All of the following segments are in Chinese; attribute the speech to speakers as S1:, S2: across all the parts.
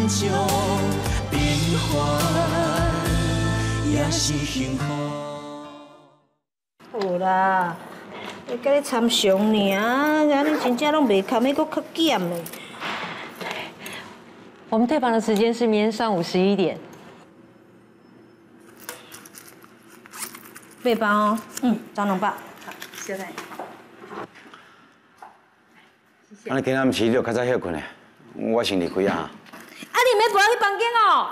S1: 种平凡也是幸福。
S2: 有啦，你甲你参详尔，安尼真正拢袂堪，要搁较减嘞。
S3: 我们退房的时间是明天上午11点。
S2: 8包哦，张200。好，
S4: 谢谢。
S5: 啊，今暗时你就较早休困嘞，我先离开啊。
S2: 啊，你免陪我去房间哦。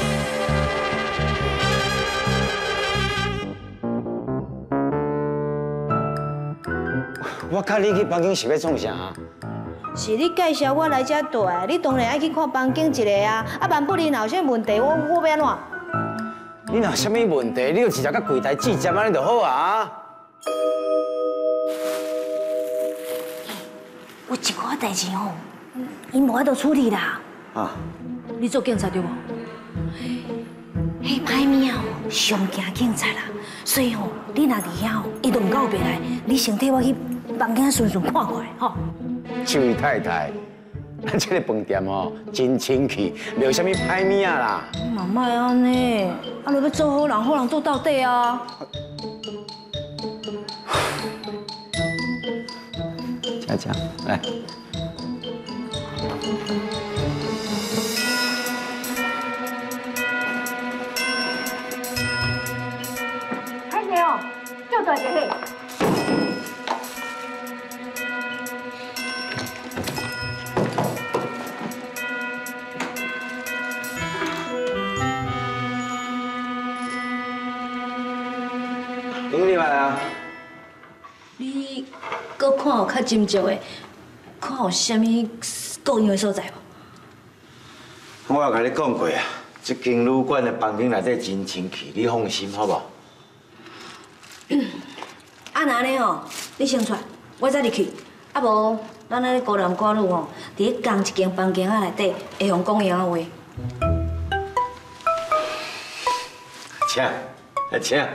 S5: 我甲你去房间是要创啥？
S2: 是你介绍我来遮住的，你当然爱去看房间一个啊。啊，万不然有啥问题，我要安怎？
S5: 你若有啥物问题，你就直接甲柜台指接安尼就好啊。
S2: 有一寡代志哦，因无法度处理啦。
S5: 啊，
S2: 你做警察对无？迄歹命哦，上惊警察啦。所以哦，你若伫遐哦，伊都唔到别来，你先替我去房间顺顺看看吼。
S5: 这位太太，咱这个饭店哦，真清气，没有啥物歹命啦。
S2: 嘛莫安尼，啊，你要做好人，好人做到底啊。
S5: 佳佳，来。
S2: 歹势哦，就大一个。
S5: 经理来啊！
S2: 你搁看有较斟酌的，看有啥物顾用的所在无？
S5: 我有甲你讲过啊，这间旅馆的房间内底真清气，你放心好不好？
S2: 啊，那安尼哦，你先出，我再入去。啊无，咱安尼孤男寡女哦，伫咧同一间房间仔内底，会用讲一样的话。
S5: 请，请。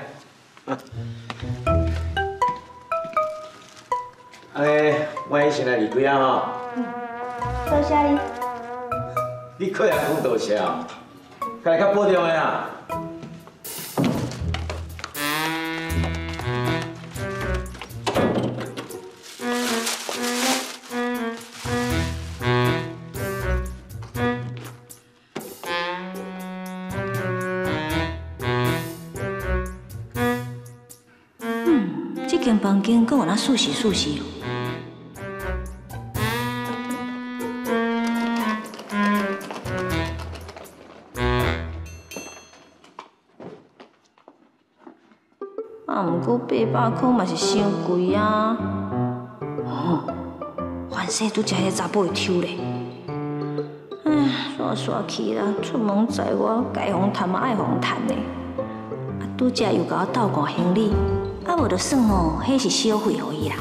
S5: 我先来离开啊吼。
S2: 多谢你。
S5: 你可也讲多谢啊，家己较保重的啊。
S2: 这间房间阁有那舒适舒适哦。啊，不过800块嘛是伤贵啊。哦，凡事拄食迄查甫会抽咧。唉，煞去啦，出门载我，该防贪嘛爱防贪的。啊，拄则又甲我斗顾行李，啊无就算哦，迄是小费互伊啦。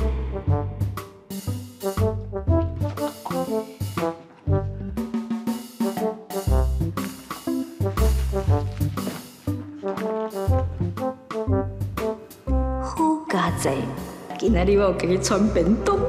S2: 好佳哉，今仔日我有给伊穿便当。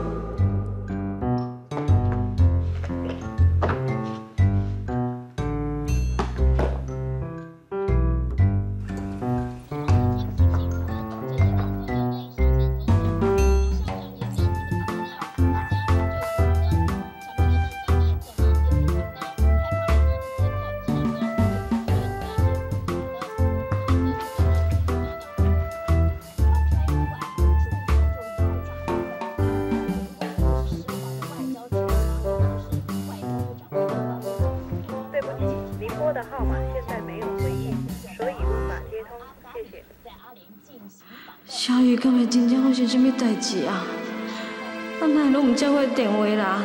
S2: 小雨，敢会真正发生什么代志啊？啊，哪拢唔接我电话啦？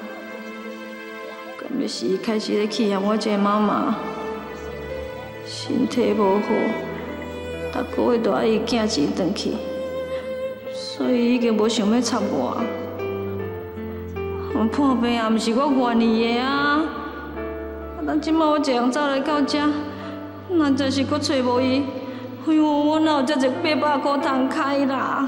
S2: 敢要是伊开始咧欺负我这个妈妈，身体无好，逐个月都爱伊寄钱转去，所以已经无想要插我。破病也毋是我愿意的啊！但即摆我一样走来到这，那真是阁找无伊。哎呦，我哪有这个800块通开啦？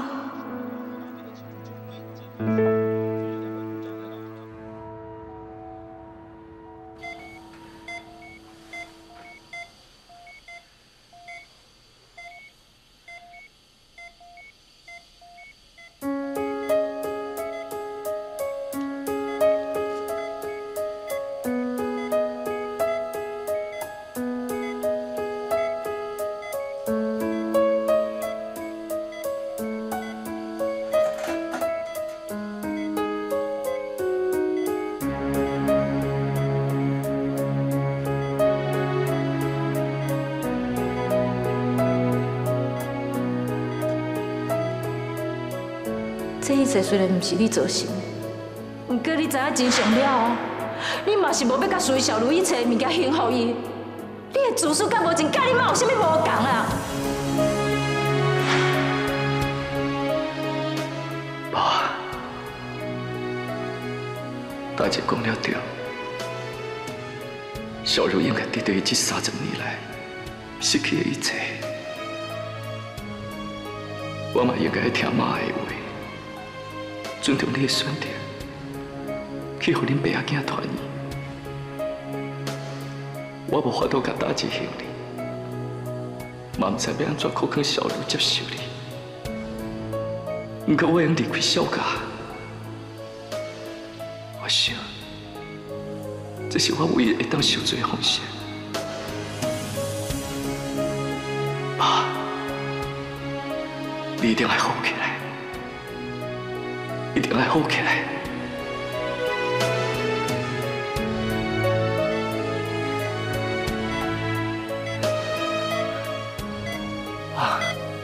S2: 这一切虽然不是你造成，不过你知影真相了哦，你嘛是无要甲苏小如意找物件幸福伊。你的自私甲无情，甲你妈有啥物无共啊？
S4: 爸，大姐讲了对，小茹应该得到伊这30年来失去的一切。我嘛应该听妈的话，尊重你的选择，去互恁爸仔囝团圆。我无法度甲大姐幸你，嘛唔知要安怎可劝小茹接受你。不过我用离开小家，我想这是我唯一会当受罪的方式。爸，你一定要好起来，一定要好起来。啊！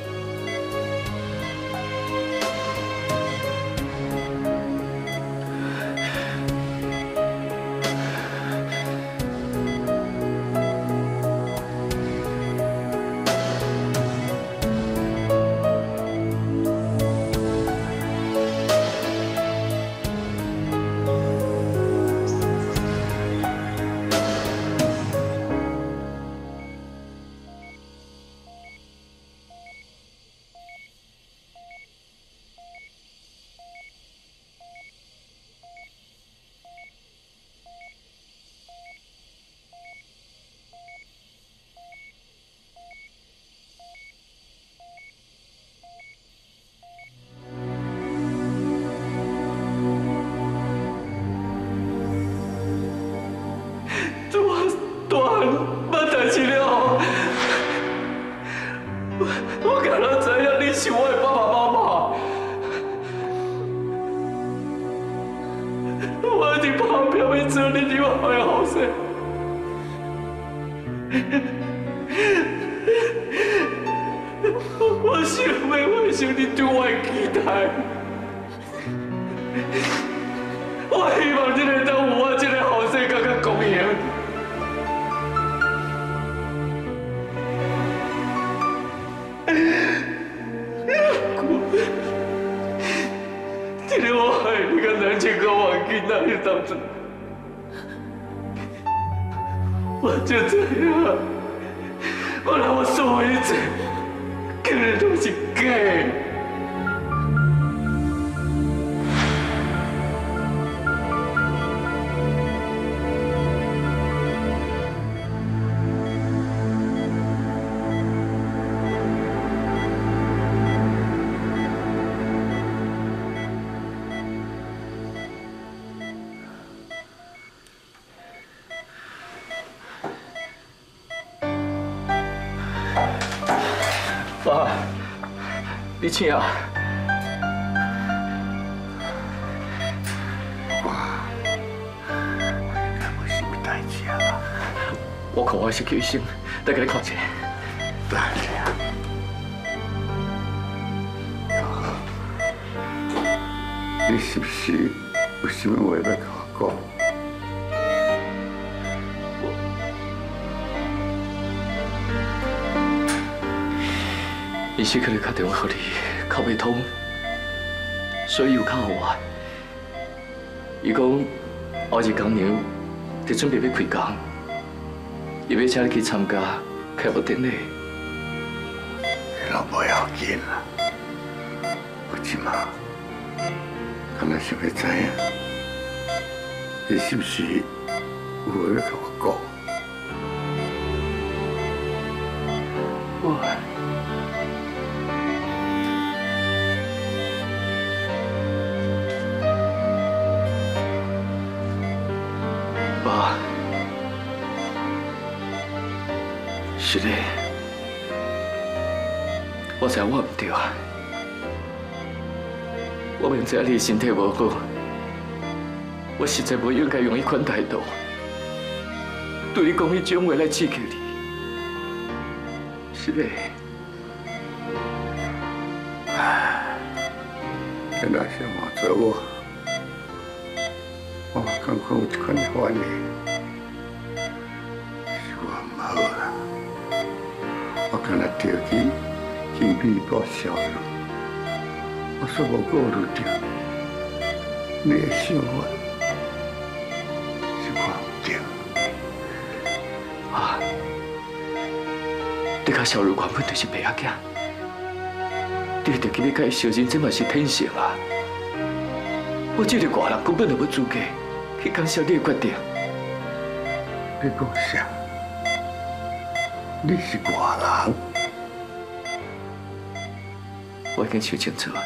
S4: 我敢若知影你是我的爸爸妈妈，我一定打拼要做你对我的后生。我想要完成你对我的期待，我希望你能当有我这个后生更加公平。 这个我爱你个男情跟我囡仔的当中，我就这样，我让我所有一切，竟然都是假的。 爸，你请啊！
S5: 我应该无什么代志啊。
S4: 我看我是救医生，再给你看一下。
S5: 对啊。你是不是有什么话要跟我讲？
S4: 医生可能打电话给你，敲袂通，所以又敲给我。伊讲后日工娘就准备要开工，伊要请你去参加开幕典礼。
S5: 老不要紧啦，我即马敢若想要知影，你是不是有话要跟我讲？
S4: 我。 爸，是的，我知我唔对啊，我明知你身体无好，我实在不应该用迄款态度对你讲迄种话来刺激你。是的，
S5: 原来是换做我，我感觉有一款反应，是我唔好啦。我敢若着去金币报销了，我煞无顾虑着你的想法，是我唔对。
S4: 啊，你甲小茹原本就是白仔囝，你着今日甲伊相认，这嘛是天性啊。我这个外人根本就无资格去干涉你的决定。
S5: 你讲啥？你是外人？
S4: 我已经想清楚了，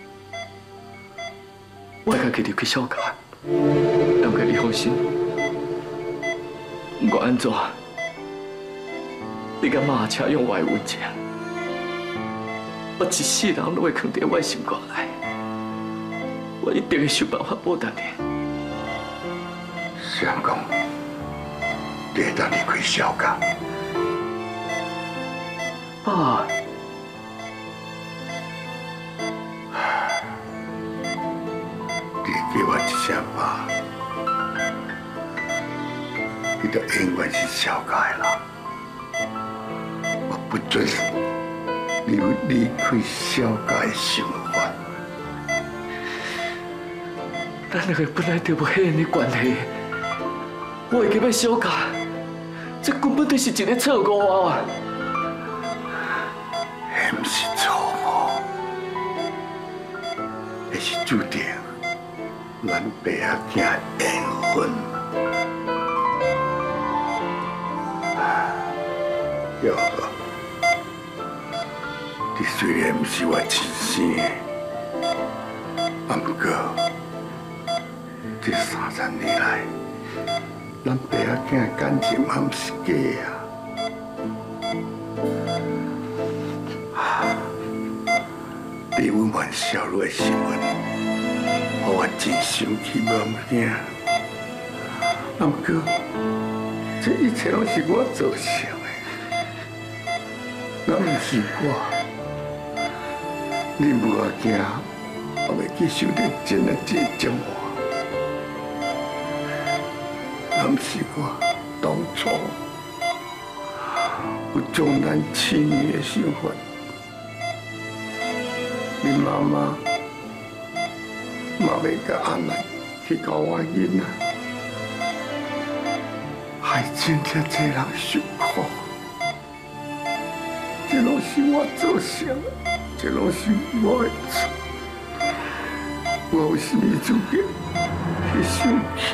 S4: 我会家己入去小家，但过你放心。不管安怎，你甲妈请用我的温情，我一世人都会藏在我的心肝内。我一定会想办法报答你。
S5: 谁讲？你会当离开小家？
S4: 爸，
S5: 你叫我一声爸，你就永远是小家的人。我不准你有离开小家的想法。
S4: 咱两个本来就无迄样的关系，我会去买小家，这根本就是一个错误啊！
S5: 那不是错误，那是注定咱爸仔囝缘分。哟，你虽然不是我亲生的，不过这30年来，咱爸仔囝的感情嘛不是假啊！你温婉小茹的新闻，让我真生气无影。不过，这一切拢是我造成的，若不是我，你无要惊，我袂去受到真的这折磨。若不是我当初有重男轻女的想法，你妈妈嘛袂甲安来去教我囡仔，害真正多人受苦。这拢是我造成的，这拢是我的错。我有什么资格去生气？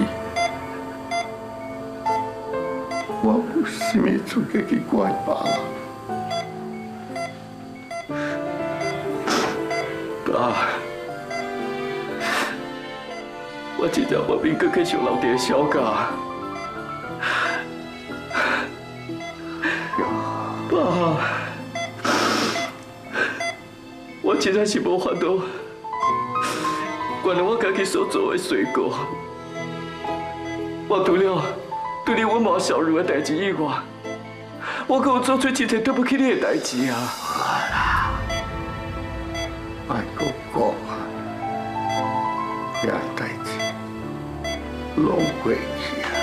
S5: 我有什么资格去怪别人？
S4: 爸，我真正无免搁继续留伫小家。爸，我真正是无法度原谅我家己所做的罪过。我除了对你温柔小茹的代志以外，我阁有做出一件对不起你的代志啊！
S5: 爱搁讲啊，遐代志拢过去啊。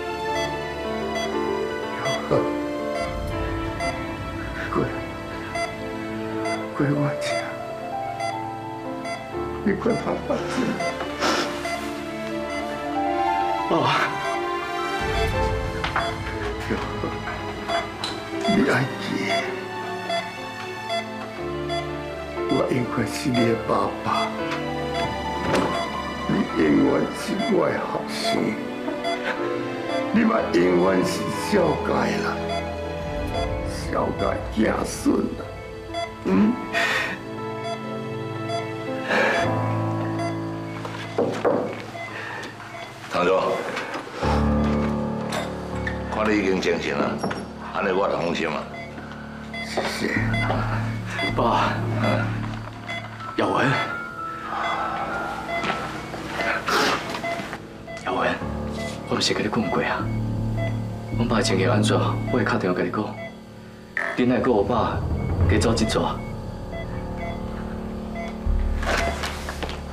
S5: 过我吃，你快把饭吃。
S4: 爸，
S5: 你爱记，我永远是你的爸爸，你永远是我的后生，你嘛永远是小家啦，小家子孙啦。
S6: 堂主，看你已经精神了，安尼我就放心了。
S5: 谢谢。
S4: 爸，耀文，耀文，我不是跟你讲过啊，我爸情形安怎，我会打电话跟你讲。你奈跟我爸加走一逝。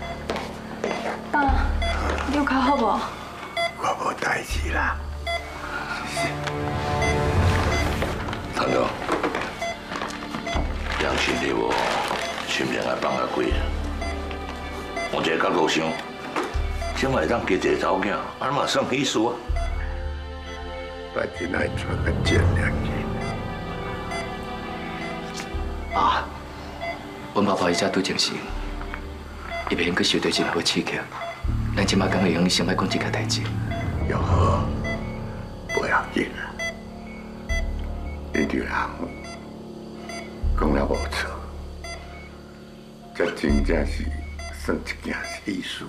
S7: 好无？
S5: 我无代志啦。
S6: 参长，杨亲对我心情爱放下开。换一个角度想，怎会当结一个查某囝，安嘛算喜事啊？
S5: 代志来做个尽量去。
S4: 啊，阮爸爸伊才拄精神，伊袂用去受到任何刺激。咱即摆敢会用先摆讲这件代志？
S5: 又好，不要紧啦。你这人讲了无错，这真正是算一件喜事。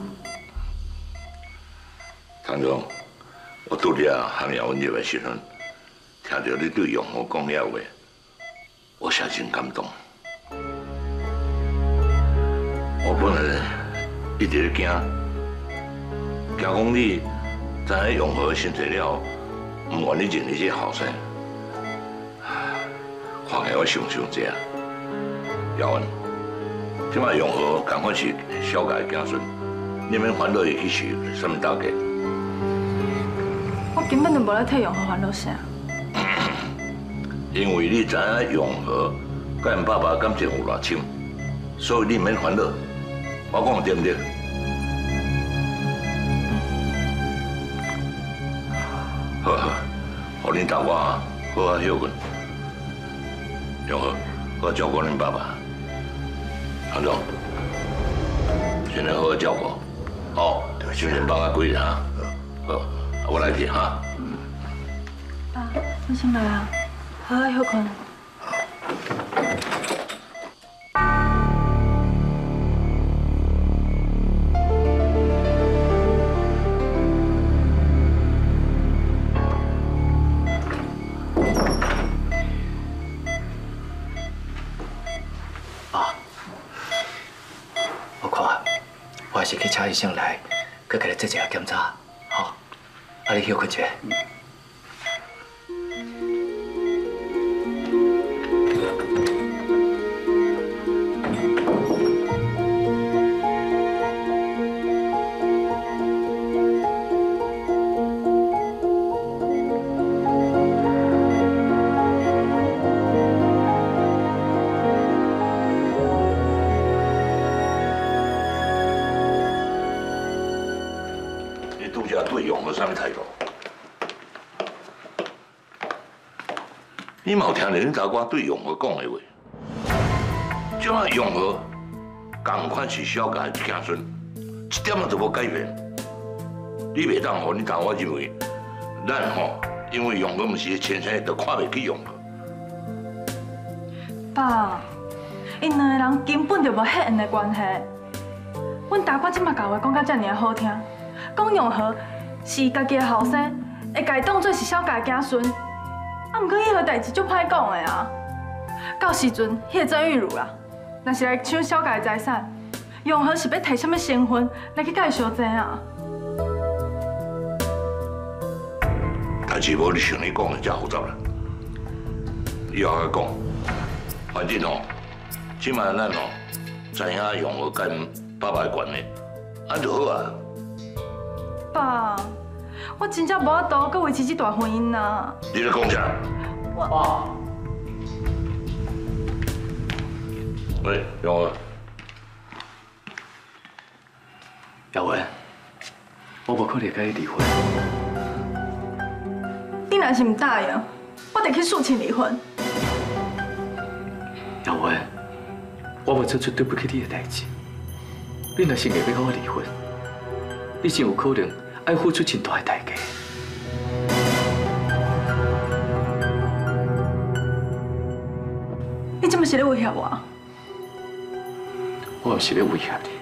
S6: 参长，我拄则喊苗文入的时阵，听到你对永和讲了话，我实真感动。我本来一直惊讲你知影永和身体了，唔愿意认你这后生。看起我想想者，姚文，即摆永和赶快是小家的子孙，你免烦恼伊去受什么打击。
S7: 我根本就无咧替永和烦恼啥。
S6: 因为你知影永和甲因爸爸感情有偌深，所以你免烦恼。我讲对不对？好好，互恁大我好好休困。永和，好照顾恁爸爸。韩总，先生好好照顾。好，先生帮我几日哈。好，我来去哈。
S7: 爸，你先来啊，好好休困。
S4: 还是去请医生来，佮给你做一下检查，好？啊，你休困一下。
S6: 对永和啥物态度？你嘛有听到恁查我对永和讲的话？即摆永和同款是小家的子孙，一点仔都无改变。你袂当互恁查我认为，咱吼因为永和毋是亲生，就看袂起永和。
S7: 爸，因两个人根本就无血缘的关系。阮大哥即马讲话讲甲遮尔好听，讲永和是家己的后生，会家当做是小家的子孙。啊，毋过迄个代志足歹讲的啊。到时阵，迄个曾玉茹啦，若是来抢小家的财产，永和是要摕什么身份来去甲伊相争啊？
S6: 代志无你像你讲的遮复杂啦。以后再讲，反正吼，即摆咱吼知影永和甲因爸爸的关系，安就好啊。
S7: 爸，我真正无法度搁维持这段婚姻呐。
S6: 你咧讲啥？
S4: 爸。
S6: 喂，永和。
S4: 耀文，我无可能甲你离婚。
S7: 你若是唔答应，我得去诉请离婚。
S4: 耀文，我无做出对不起你的代志。你若是硬要甲我离婚，你真有可能要付出真大的代价。
S7: 你这么是咧威胁我？
S4: 我毋是咧威胁你，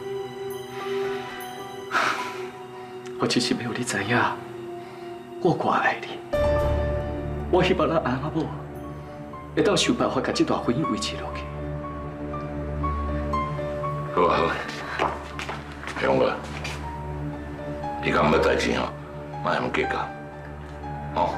S4: 我只是要让你知影，我偌爱你。我希望咱阿某会当想办法把这段婚姻维持落去。
S6: 好啊好啊，永和，你敢要代志吼，莫遐么计较，吼。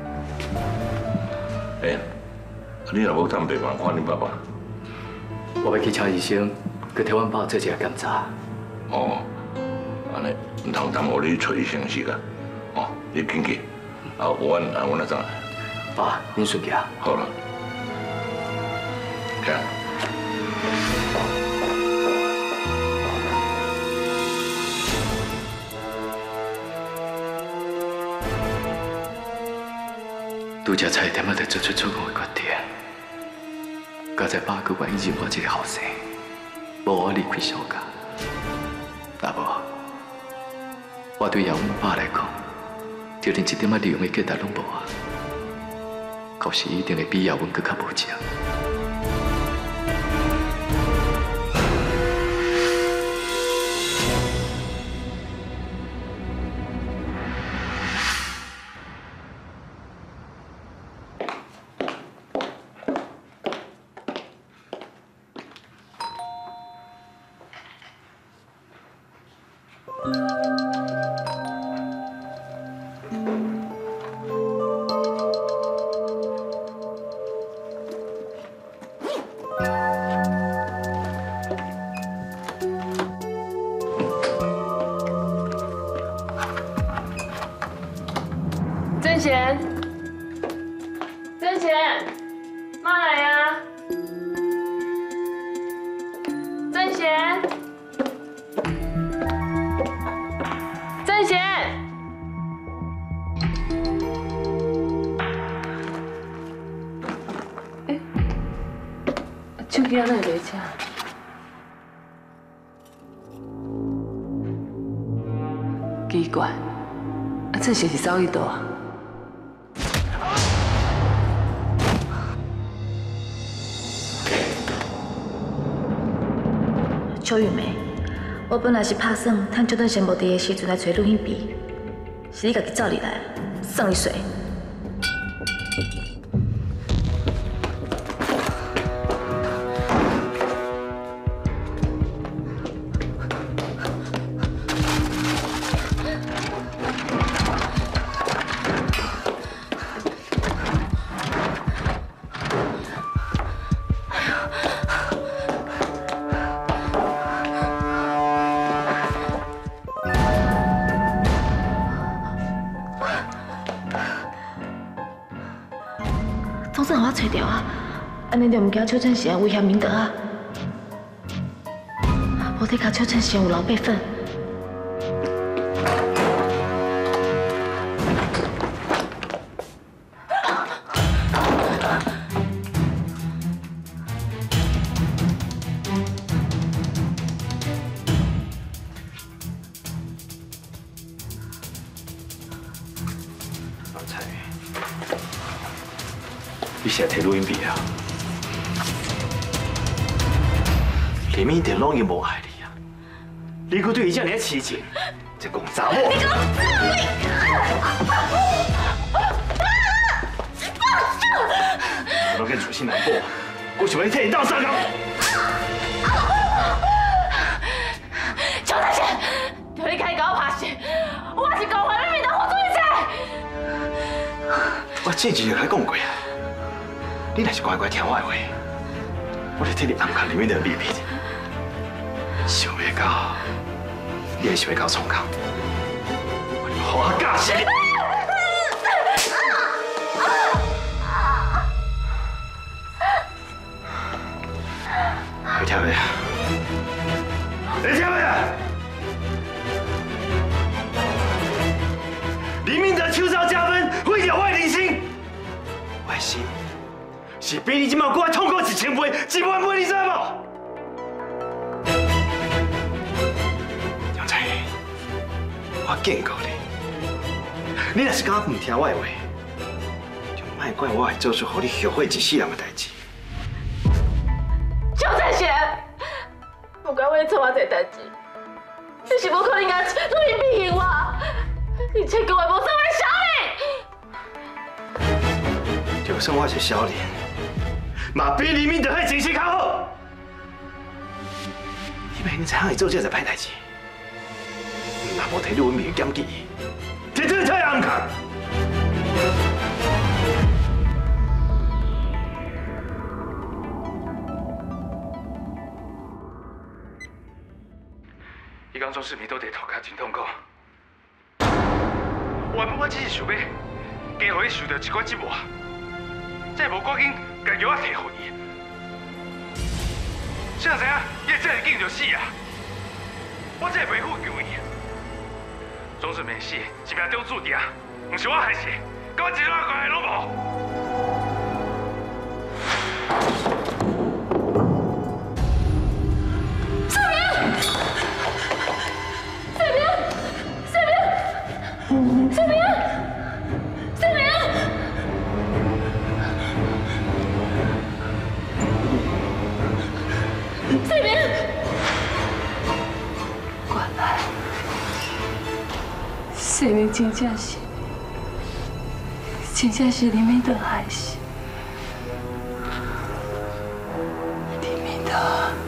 S6: 哎，你若要探病房看恁爸爸，
S4: 我要去请医生，去替阮爸做一下检查。
S6: 哦， 安尼唔通耽误你找医生的时间。哦，你紧去，啊，阮来怎来？
S4: 爸，您顺家。
S6: 好了，看。
S4: 拄则差一点仔就做出错误的决定，刚才爸佫愿意认我这个后生，无我离开小家。若无，我对姚阮爸来讲，就连一点仔利用的价值拢无啊！到时一定会比姚阮佫较无情。
S8: 曾贤，曾贤，妈来呀！曾贤，曾贤，哎，手机啊，哪会袂请？奇怪，这是走去倒啊？
S2: 邱玉梅，我本来是打算趁这段时间无伫的时阵来找录音笔，是你家己走入来，算你衰。总算互我找到啊！安尼就唔惊邱正贤威胁明德啊！无得甲邱正贤有老辈分。
S4: 老蔡。 你是来摕录音笔啊？里面一点拢已无爱你啊！你佫对伊遮尔痴情，这公查某！你给我放手！我跟主心难过，我想要替你斗相共。
S8: 邱大贤，叫你开甲我拍死，我是公安，你面当付出一切。
S4: 我之前就甲你讲过啊。 你若是乖乖听我的话，我就替你安排里面的秘密。想要到，你也想要到创工，我就好好教死你。会听未啊？会听未啊？黎明德秋招加分，毁掉我的人生，我的心。 是比你今麦搁痛苦1000倍、10000倍，你知无？杨彩云，我警告你，你若是敢唔听我的话，就莫怪我会做出让你后悔一世人的代志。
S8: 邱正贤，不管我做偌济代志，你是无可能甲录音笔还我，而且各位无算我小人。
S4: 就算我是小人。 嘛比黎明德迄情绪较好，你明知影会做这个歹代志，若无摕录音笔检举，绝对太暗卡。
S9: 伊讲庄世明倒地头壳真痛苦。原本我只是想要加互伊受到一寡折磨，才无赶紧把药仔摕互伊。谁知影伊会这么紧就死啊！我才会袂负救伊。庄世明死是命中注定，唔是我害死，跟我一点关系拢无。
S8: 世明真正是林明德害死。林明德，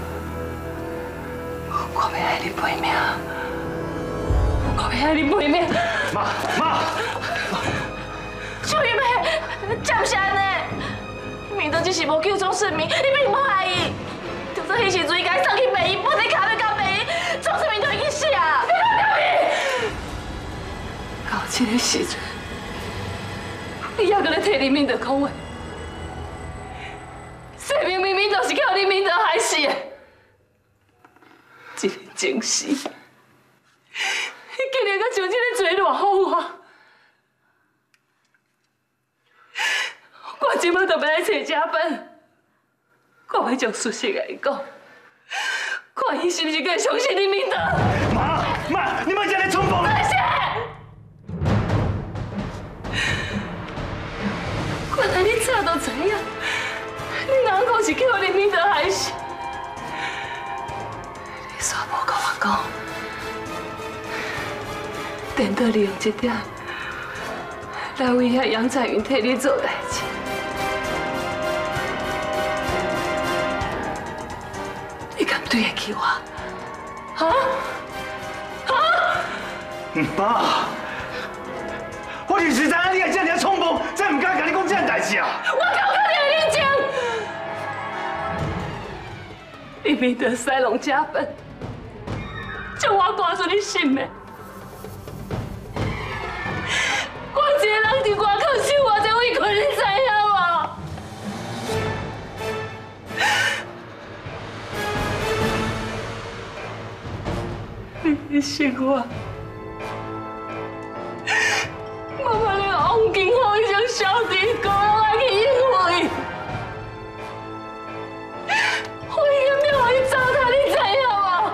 S8: 我要害你赔命，我要害你赔命。
S9: 妈，
S8: 小玉妹，这不是安尼。明德只是无救庄世明，你并无害伊。就算迄时阵伊甲伊送去病院，不得卡要到病院，庄世明就已经死啊！你莫掉伊！到这个时阵。 你还搁咧替林明德讲话？世明明明就是靠林明德害死的，这个情势，你竟然搁像这个做偌好我！我今麦就要来找家本，我要将事实甲伊讲，看伊是不是敢相信林明德。
S9: 妈，你莫这样冲动了。 原来你早都知影，你阿公是叫林明德害死。你煞无甲我讲，等到利用这点来威胁杨彩云替你做代志。你敢对得起我？
S10: 妈！ 我就是知影你会这样冲动，才唔敢甲你讲这样代志啊！
S8: 我够可能你讲，你明德西龙家本，将我赶出你心的。我一个人伫外口生活，这委屈你知影无？你信我。 妈妈，你往今后迄种小弟哥来去应付，我应该要去糟蹋你，知影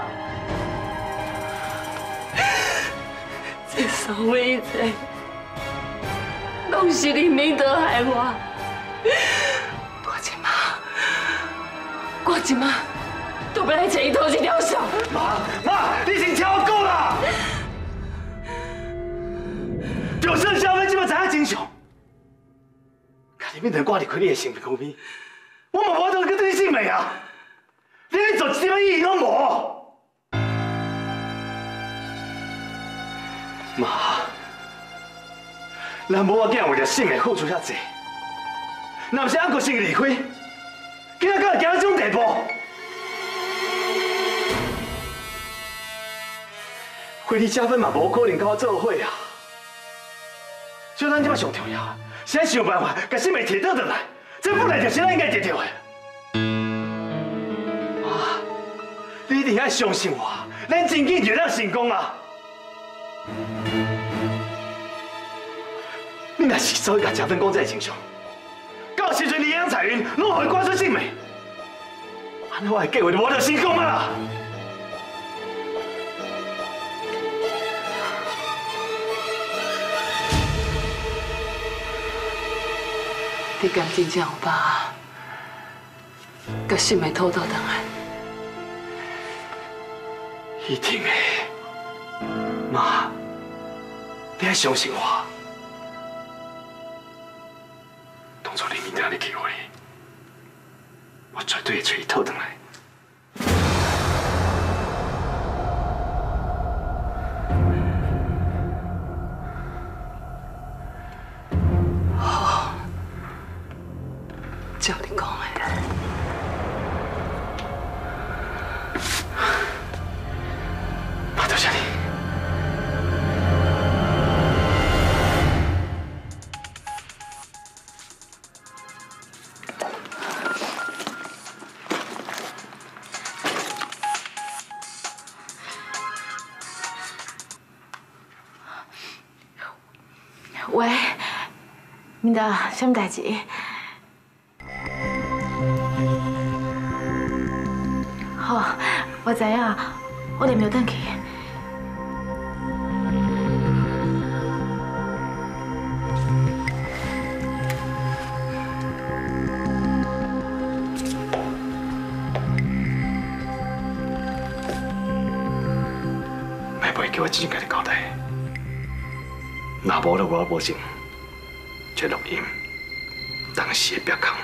S8: 无？这所有一切，拢是林明德害我。我今麦都要来找伊讨一条绳。
S10: 妈，你先听我讲啦！ 就算小妹即摆知影真相，甲你面头挂离开你的性命后面，我嘛无得去对你性命啊！你咧做一点意义拢无。妈，咱母仔囝为着性命付出遐济，若不是阿哥先离开，今仔敢会行到这种地步？惠理加分嘛，无可能甲我做伙啊！ 所以咱即摆上重要，是要想办法，把性命摕倒转来，这本来就是咱应该得到的。妈，你一定要相信我，咱真紧就能成功啊！你若是早甲嘉芬讲这真相，到时阵李阳彩云拢会挂出性命，安尼我的计划就无得成功啊啦！
S8: 你敢真正有把甲性命讨倒转来？
S10: 一定会，妈，你要相信我。当初你明德你给我的，我绝对会找伊讨转来。
S8: 好，照你讲的。
S10: 妈，
S8: 喂，明德，什么代志？好，我知影，我连没有等去。
S10: 卖不会叫我真正甲你交代，若无了我保证，这录音当时会别空。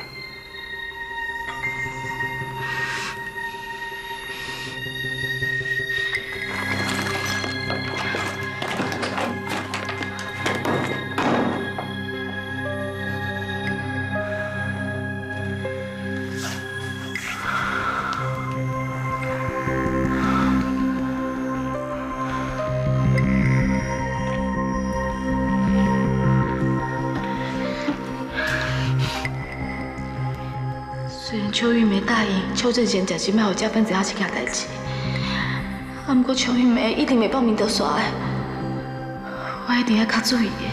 S8: 虽然邱玉梅答应邱正贤暂时莫互这份知影这件代志，啊，不过邱玉梅一定袂报明德煞的，我一定要较注意的。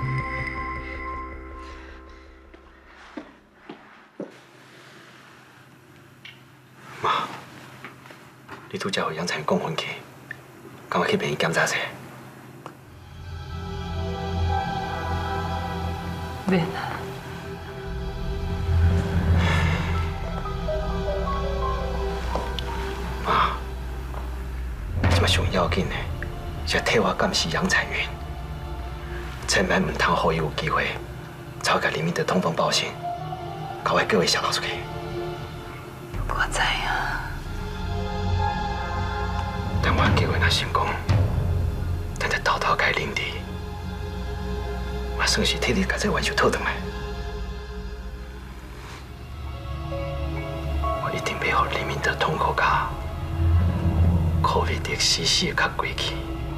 S10: 妈，你拄才和杨彩讲分去，赶快去病院检查一下。
S3: 免啦。
S10: 上要紧的是替我监视杨彩云，千万唔通让伊有机会草甲林明德通风报信，把我各位泄露出去。
S3: 我知影。
S10: 但我计划若成功，咱就偷偷改林地，我算是替你把这冤仇讨回来。我一定要让林明德痛苦甲。 可谓得死死较过去。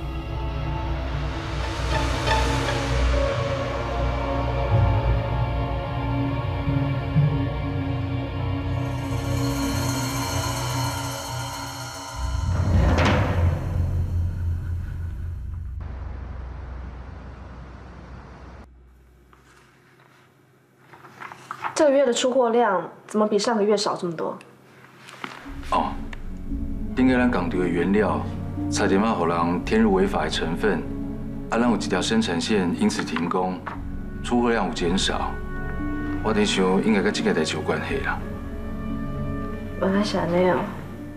S11: 这个月的出货量怎么比上个月少这么多？
S12: 哦。 顶个咱工厂的原料，差点仔互人添入违法的成分，啊，咱有一条生产线因此停工，出货量有减少。我在想，应该跟这个代志有关系啦。
S11: 原来是安尼哦。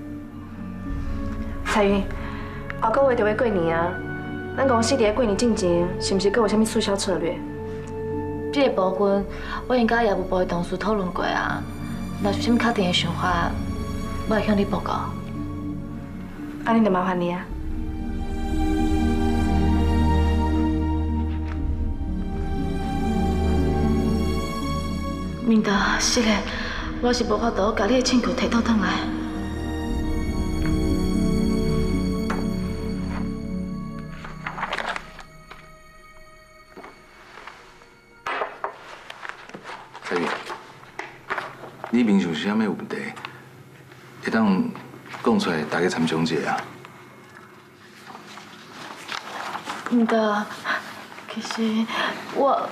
S11: 彩云，下个月就要过年啊，咱公司伫过年之前，是不是阁有啥物促销策略？
S8: 这个部分，我已经甲业务部的同事讨论过啊。若是啥物确定的想法，我会向你报告。
S11: 安尼就麻烦你啊！
S8: 明德，是的，我是无法度把你的请求提倒转来。
S12: 彩云，你面上是啥物问题？会当？ 讲出来，大家参详者啊！
S8: 唔得，其实我……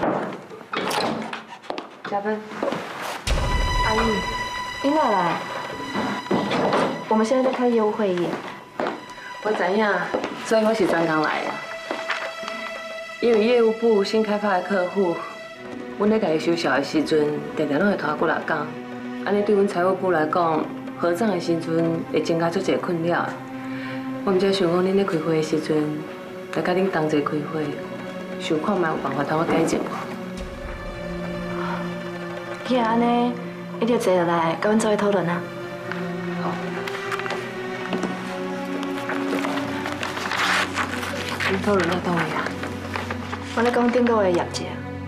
S11: 嘉芬，阿玉，你哪来？我们现在在开业务会议。
S3: 我知影，所以我是专工来的。因为业务部新开发的客户，阮咧家己收销的时阵，常常拢会拖几来工，安尼对阮财务部来讲。 合账的时阵会增加足侪困扰。我毋才想讲，恁咧开会的时阵，来甲恁同齐开会，想看卖有办法通我改进无？
S11: 既然安尼，你就坐下来，甲阮做伙讨论啊。
S3: 好。恁讨论到倒位啊？
S11: 我咧讲顶个月的业绩。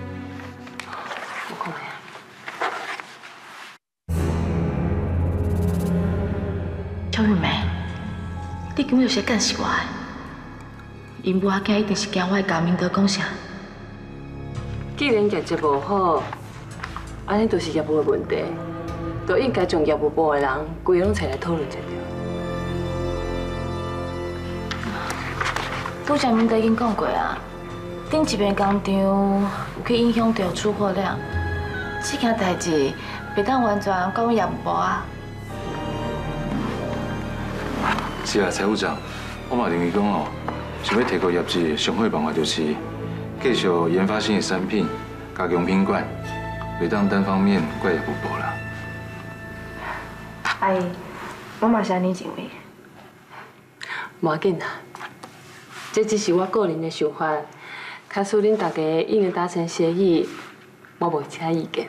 S8: 邱玉梅，你根本就是干死我的！因母仔囝一定是惊我会甲明德讲啥。
S3: 既然业绩无好，安尼就是业务的问题，就应该将业务部的人规个拢找来讨论才对。
S8: 拄则明德已经讲过啊， 顶一遍工厂有去影响到出货量，这件代志袂当完全交阮业务部啊。
S12: 是啊，财务长，我嘛认为讲哦，想要提高业绩，上好的办法就是继续研发新的产品，加强品管，袂当单方面怪业务部啦。
S11: 阿姨，我嘛是安尼认为。
S3: 无要紧啦，这只是我个人的想法。假使恁大家已经达成协议，我无其他意见。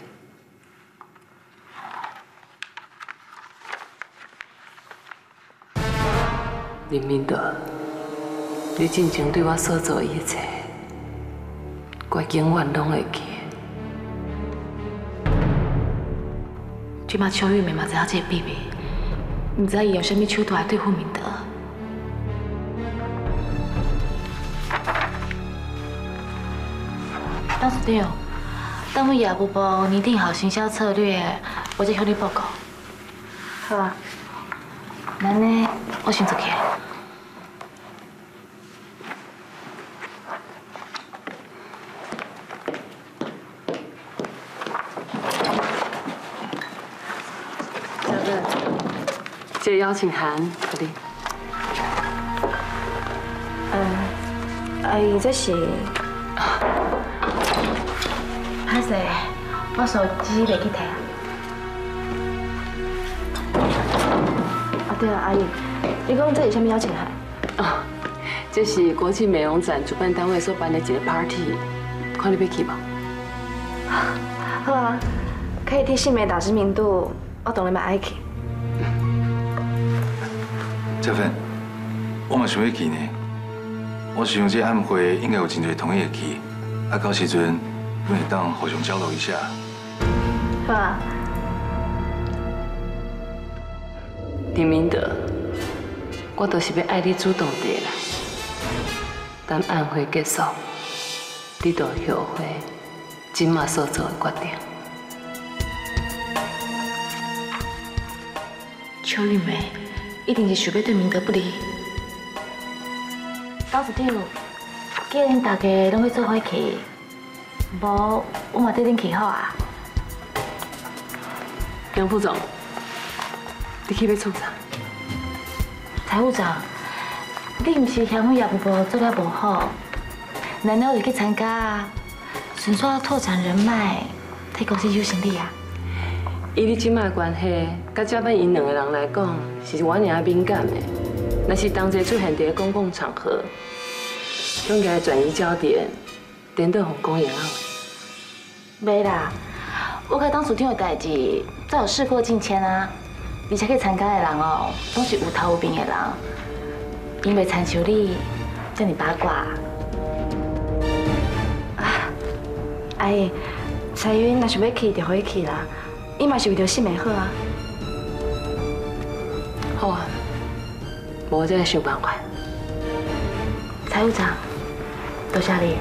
S3: 林明德，你真正对我所做的一切，我永远拢会记。
S8: 即马邱玉梅嘛知影这个秘密，唔知伊用啥物手段来对付明德。董事长，等我业务部拟定好行销策略，我再向你报告。
S11: 好啊。
S8: 那呢，我先走起来。
S3: 小乐，这邀请函给你。
S11: 阿姨，这是。
S8: 歹势，我手机袂去摕啊。
S11: 啊对了，阿姨，你讲这是啥物邀请函？
S3: 哦，这是国际美容展主办单位所办的一个 party， 看你要去无？
S11: 好啊，可以替信美打知名度，我当然嘛爱去。
S12: 嘉芬，我嘛想要去呢。我想这暗会应该有真侪同意会去，啊，到时阵。我会当互相交流一下。
S11: 好啊。
S3: 林明德，我就是要爱你主动地来。等暗会结束，你就后悔今麦所做的决定。
S8: 邱玉梅一定是想要对明德不利。董事长，既然大家拢要做伙去。无，我嘛对恁去好啊。
S3: 杨副总，你去要创啥？
S8: 财务长，你唔是嫌我业务部做了无好，难道就去参加啊？顺续拓展人脉，替公司有生意啊？
S3: 以你即摆关系，甲这边因两个人来讲，是我尔敏感的。若是同齐出现伫公共场合，应该转移焦点。颠倒红公演啊！
S8: 袂啦，我甲董事长的代志早有事过境迁啊，而且去参加的人哦，拢是有头有面的人，因袂参像你这么八卦。
S11: 阿姨，彩云若想要去就可以去啦，伊嘛是为着信美好啊。
S3: 好啊，我再来想办法。
S8: 财务长，多谢你。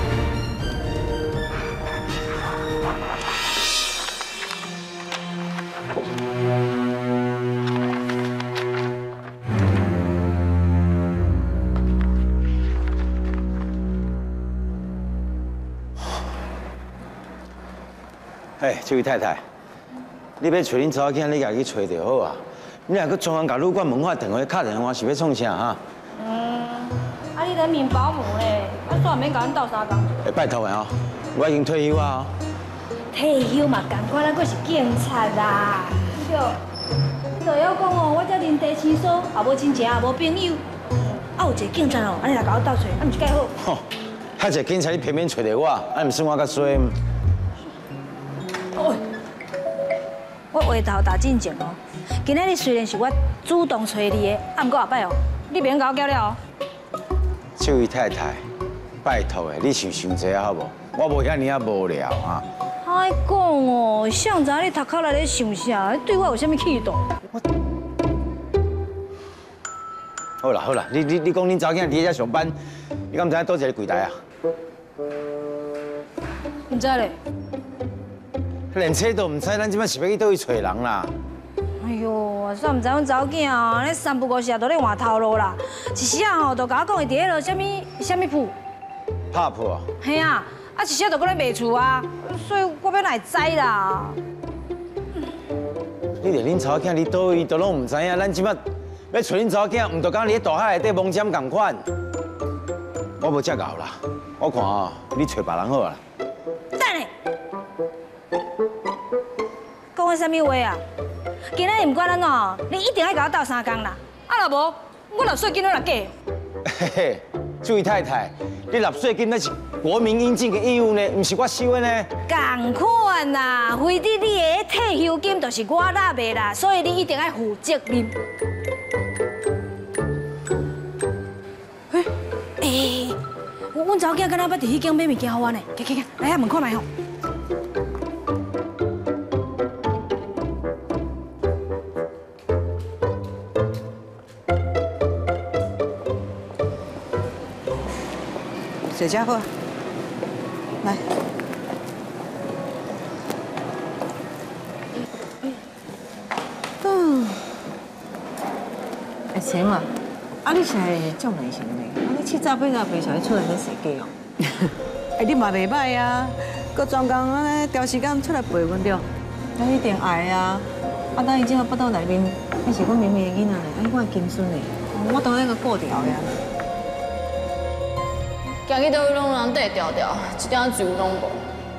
S13: 哎，这位太太，你要找恁查某囝，你家己找就好啊。你若搁专门甲旅馆门口电话敲电话，是要创啥哈？
S2: 啊你人民保姆嘞，啊煞免甲阮斗相共。
S13: 哎，拜托的哦，我已经退休啊。
S2: 退休嘛，同款咱阁是警察啦。对，你就要讲哦，我这人地生疏，也无亲戚，也无朋友，啊有一个警察哦，安尼来甲我斗找，啊毋是介好。
S13: 吼，遐一个警察你偏偏找着我，啊毋算我较衰。
S2: 我话头打正经哦，今仔日虽然是我主动找你的，啊，毋过后摆哦，你免甲我搅了哦。
S13: 这位太太，拜托的，你想一下好无？我无遐尔啊无聊啊。
S2: 爱讲哦，谁知你头壳内咧想啥？对我有啥物企图？
S13: 好啦好啦，你讲恁查某囝伫遐上班，你敢毋知影倒一个柜台啊？
S2: 毋知咧。
S13: 连车都唔知，咱即摆是要去倒去找人啦？
S2: 哎呦，煞唔知阮查某囝哦，咧三不五时都咧换头路啦。一时啊吼，就甲我讲会伫迄落啥物铺。
S13: 拍破。
S2: 嘿啊，啊一下就搁咧卖厝啊，所以我要来知啦。
S13: 你连恁查某囝你倒位都拢唔知影，咱即摆要找恁查某囝，唔就讲你喺大海内底蒙针共款。我无遮熬啦，我看哦，你找别人好啦。
S2: 等下，讲我啥物话啊？今仔日唔管安怎，你一定要甲我斗3工啦。啊，若无，我纳税金都落假。
S13: 嘿嘿，这位太太，你纳税金那是国民应尽的义务呢，唔是我收的呢。
S2: 同款啦，非得你的退休金就是我纳的啦，所以你一定要负责任。阮查某囝敢若捌伫迄间买物件互我呢，去，来遐门看卖吼。
S14: 小家伙，来。
S15: 钱啊，你是种类型的，你七早八早袂想要出来咧踅街哦。
S14: 你嘛袂歹啊，搁专工安尼调时间出来陪阮着。
S15: 那一定爱啊！等伊今仔腹肚内面，那是阮妹妹的囡仔咧，我的金孙嘞，我当然个顾掉呀。
S8: 行去倒位拢人缀调调，一点自由拢无。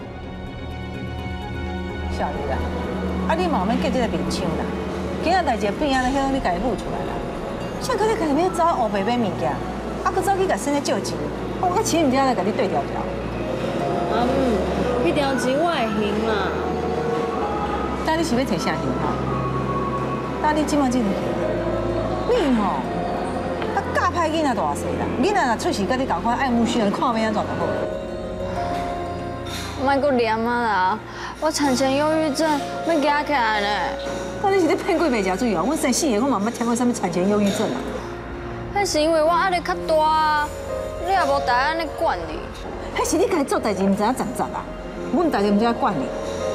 S15: 小鱼啊，你嘛免记这个面枪啦，今仔代志变啊，迄种你家己悟出来啦。像可你家己要走黑白买物件，搁走去甲先生借钱，我钱唔知来甲你对调调。
S8: 阿母，迄条钱我会还嘛。
S15: 但你是要摕啥钱哈？但你即马这个，你吼，教歹囡仔大细啦，囡仔若出事甲你同款爱慕虚，你看要安怎就好。
S8: 莫搁念啊啦！我产前忧郁症要压起来呢。
S15: 到底是咧骗鬼袂食水哦？阮生4个，我嘛捌听过啥物产前忧郁症啊。
S8: 迄是因为我压力较大啊，你也无大安尼管你。
S15: 迄是你家己做代志唔知影站站啊，阮代志唔知影管你。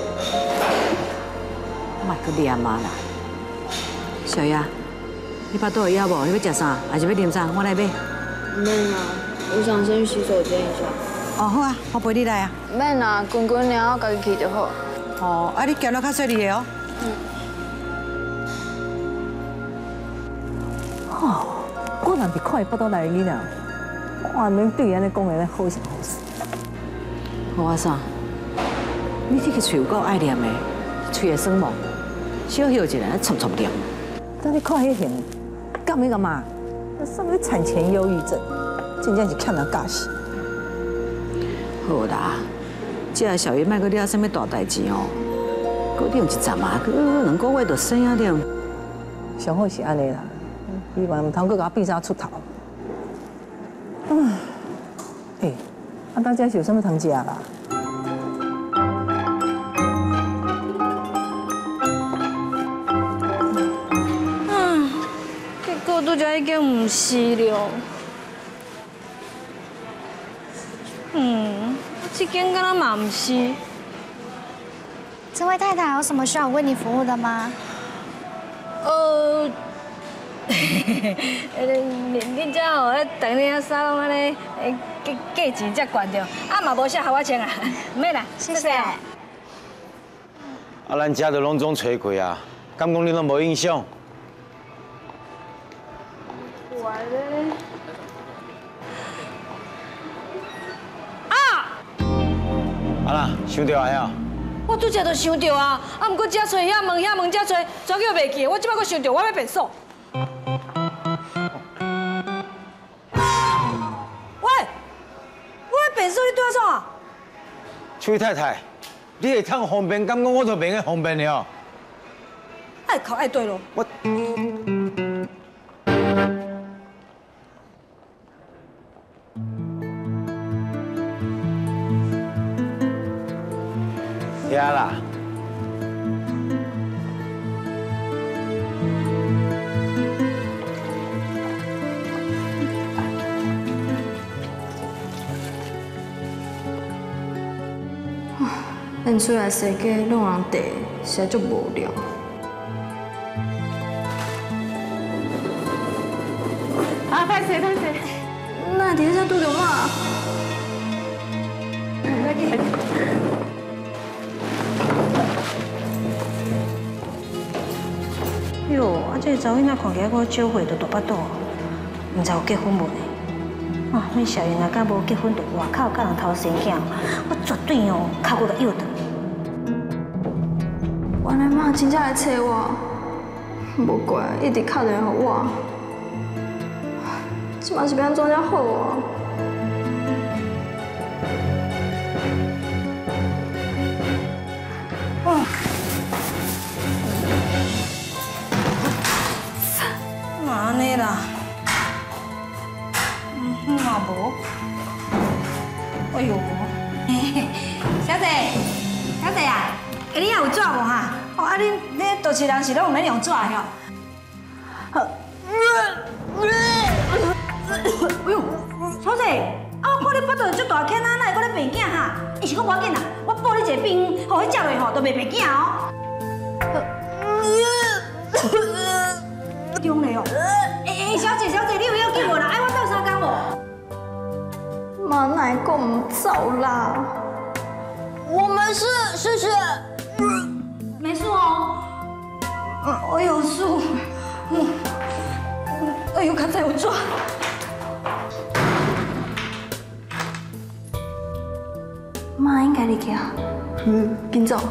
S15: 莫搁念啊啦！小雅，你腹肚有枵无？你要食啥？还是要啉啥？我来买。
S8: 免啦，我想先去洗手间一下。
S15: 哦，好啊，我陪你来啊。
S8: 免啦，滚滚尔，我家己去就好。
S15: 哦，啊，你行到较细腻的哦。哦，我若是看伊腹肚内囡仔，我也免对伊安尼讲的好声好势。好啊啥？你这个嘴有够爱念的，嘴会酸无？小休一下，冲冲念。当你看迄型，干咩个嘛？什么产前忧郁症，真正是欠人教死。好啦，这个小鱼莫搁了什么大代志哦，搁两一站啊，搁2个月就生啊点。上好是安尼啦，希望唔通搁甲我变啥出头。嘿，大家是有什么通食啦？
S2: 结果拄则已经唔是了。这间敢若嘛唔是。
S16: 这位太太有什么需要我为你服务的吗？
S2: 恁遮吼，等你啊沙龙安尼，价钱才悬着，啊嘛无写互我穿啊，唔免啦，谢谢。
S13: 啊，咱遮都拢总找过啊，敢讲你拢无印象？
S2: 我咧。
S13: 啊啦，想到啊呀！
S2: 我拄则就想到啊，啊，毋过遮找遐问遐问遮找，全叫袂记。我即摆阁想到，我要变数。喂，我要变数，你对我创啊？
S13: 崔太太，你会通方便，敢讲我就免个方便了。
S2: 爱哭爱对咯。
S13: 我。遐啦。
S8: 咱出来踅街，拢人地，实在足无聊。
S7: 啊，歹势歹势，
S8: 那底下拄着嘛？
S2: 哟，啊，这个查某囡仔看起来我少岁就大巴肚，唔知有结婚无呢？啊，恁小云啊，敢无结婚就外口甲人偷生囝，我绝对哦，脚骨甲拗断。
S7: 原来妈真正来找我，无怪一直敲电话给我。即嘛是要安怎才好啊？
S2: 嘛安尼啦，嘛无。哎呦，小姐，小姐啊，你也有纸无哈？哦，啊，恁都市人是拢有免用纸的吼。哎呦，小姐，啊，我看你腹肚足大坑啊，哪会搁咧病囝哈？伊是讲无要紧啦，我报你一个病，互迄食落吼，都袂病囝哦。中嘞哦！小姐，你有要紧无啦？爱我斗相共无？
S7: 妈哪个唔走啦？
S2: 我没事，谢谢。没事哦。我有事。哎呦，刚才有抓。
S7: 妈应该离开啊。紧走。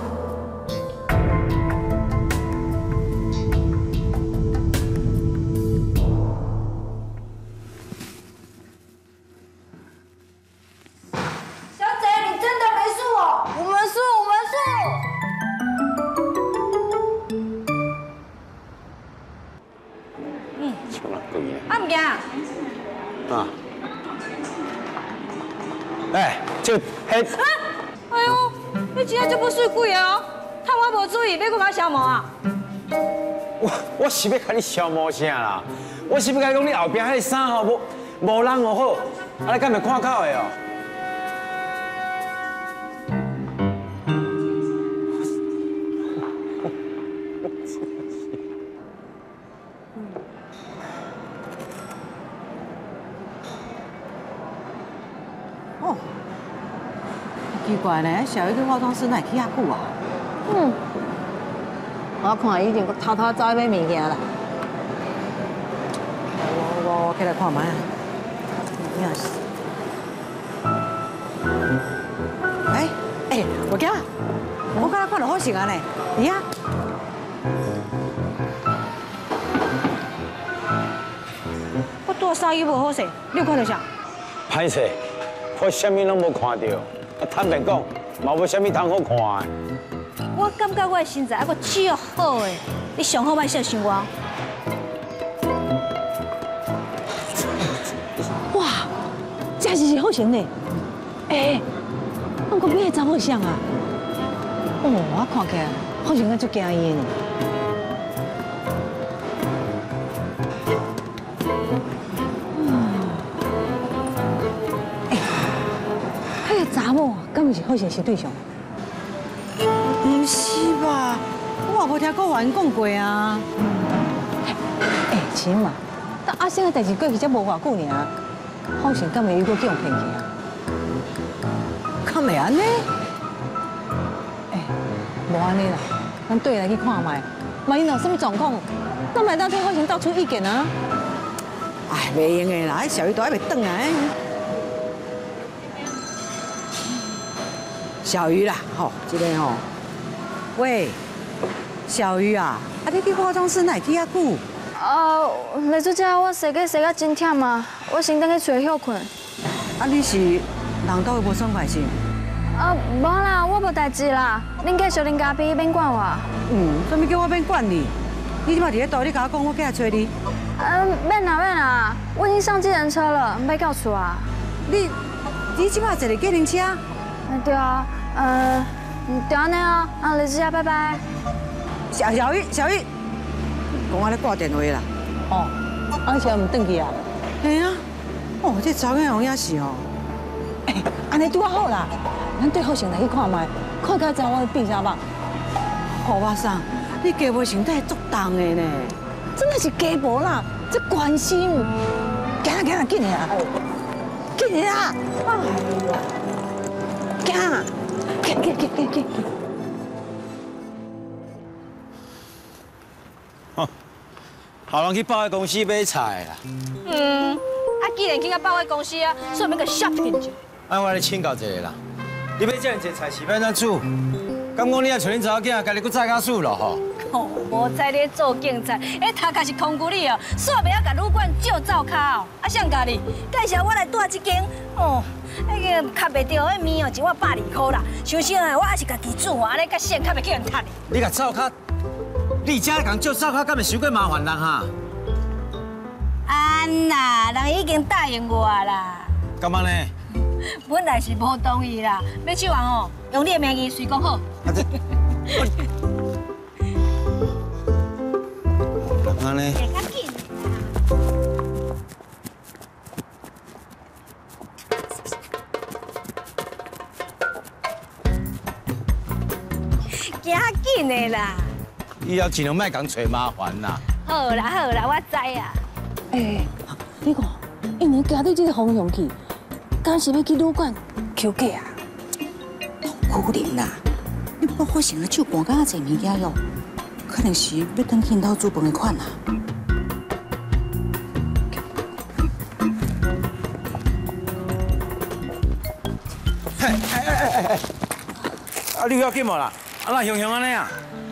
S2: 哎呦，你真正这么水鬼哦！趁我无注意，要搁甲消磨啊！
S13: 我是要甲你消磨啥啦？我是要甲你讲，你后边迄个衫吼无人就好，啊你敢袂看口的哦？
S14: 哦，奇怪呢，小玉去化妆室哪会去遐久啊？
S15: 我看伊一定偷偷走去买物件啦。
S14: 我起来看卖啊。也是。我惊，我刚才看到好型啊呢，你啊。
S2: 我拄衫衣无好势，你有看到啥？
S13: 歹势，我啥物拢无看到。坦白讲，嘛无啥物通好看的。
S2: 我感觉我的身材还阁足好诶，你上好莫小想我。
S15: 哇，真是好型呢！我讲咩查某像啊？我看起来好像我足惊伊的呢。迄个查某敢毋是好像是对象？
S14: 唔是吧？我也无听过外人讲过啊。
S15: 亲嘛，但阿星的代志过去才无偌久尔，好像敢会又搁叫人骗去啊？
S14: 敢会安尼？
S15: 无安尼啦，咱对来去看卖，万一有什么状况，咱咪当替好像斗出意见啊。
S14: 袂用的啦，迄小鱼都还袂转来。小鱼啦，吼，这个吼。喂，小鱼啊，你去化妆室哪会去遐久？
S7: 来做这我洗个真忝啊，我先等去厝休困。
S14: 你是人倒会无爽快是？
S7: 无啦，我无代志啦，恁继续恁家己免管我。
S14: 怎么叫我免管你？你即马伫咧倒，你甲我讲，我过来找你。
S7: 免啦，我已经上计程车了，要到厝啊。
S14: 你即马坐咧计程车？
S7: 对啊，就安尼啊，李志佳，拜拜。
S14: 小玉，讲我咧挂电话啦。
S15: 而且唔转去啊？
S14: 系啊。这查某人也是哦。
S15: 安尼拄啊好啦，咱对好先来去看卖，看甲知我变啥吧。
S14: 好巴桑，你家无心态足重的呢。
S15: 真的是家无啦，这关心。行啦，紧啊！紧啊！
S14: 行啊！去。
S13: 好人去保险公司买菜啦。
S2: 既然去到保险公司啊，所以要个 shopping 就。
S13: 我来请教一下啦，你要这样多菜是要怎煮？敢讲你也像恁查某囝，家己搁炸家属咯吼？
S2: 无在咧做警察，头壳是空骨里哦，煞袂晓甲旅馆借灶卡哦。谁教你？介绍我来住这间哦，迄个卡袂着迄面哦，一碗120块啦。想想啊，我还是家己煮哦，安尼较省，较袂叫人趁哩。
S13: 你甲灶卡，你家共借灶卡，敢袂伤过麻烦人哈？
S2: 安啦，人已经答应我啦。
S13: 干嘛呢？
S2: 本来是无同意啦，要手王哦，用你的名义随讲好。
S13: 安尼。
S2: 较紧。行紧的啦。
S13: 以后尽量莫共找麻烦啦。
S2: 好啦，我知啊。
S15: 你看，因为行到这个方向去，敢是要去旅馆求假啊？
S14: 可能啦，你不发现了手搬到侪物件哟，可能是要等见到煮饭的款啦。
S13: 你要紧无啦？那香安尼啊？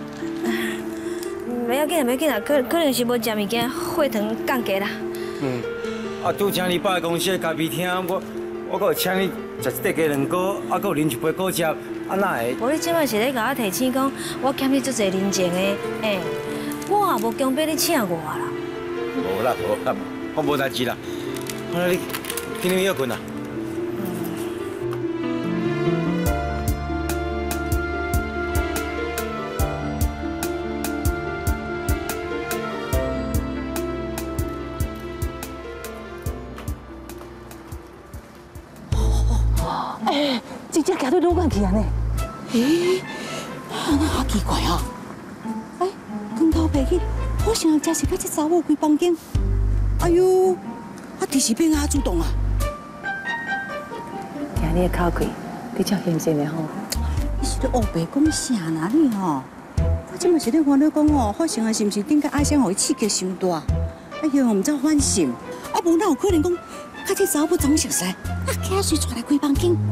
S2: 不要紧啦，可能是无食物件，血糖降低啦。
S13: 拄请你保险公司的咖啡厅，我搁请你食一块鸡卵糕，搁有啉一杯果汁，哪会？
S2: 无你即摆是咧甲我提醒讲，我欠你足侪人情的，我也无强迫你请我啦。
S13: 无啦，我无代志啦。你今天要困啦。
S15: 直接行到旅馆去安尼？
S14: 那好奇怪哦！光头白去，好像真是甲这查某开房间。哎呦，第时变阿主动啊！
S15: 听你的口气，比较严肃的吼。
S14: 你是咧黑白讲啥哪里吼？我即嘛是咧烦恼讲哦，发生的是毋是顶个阿香互伊刺激伤大？哎呦，唔知反省，无哪有可能讲，甲这查某总熟悉，假水带来开房间。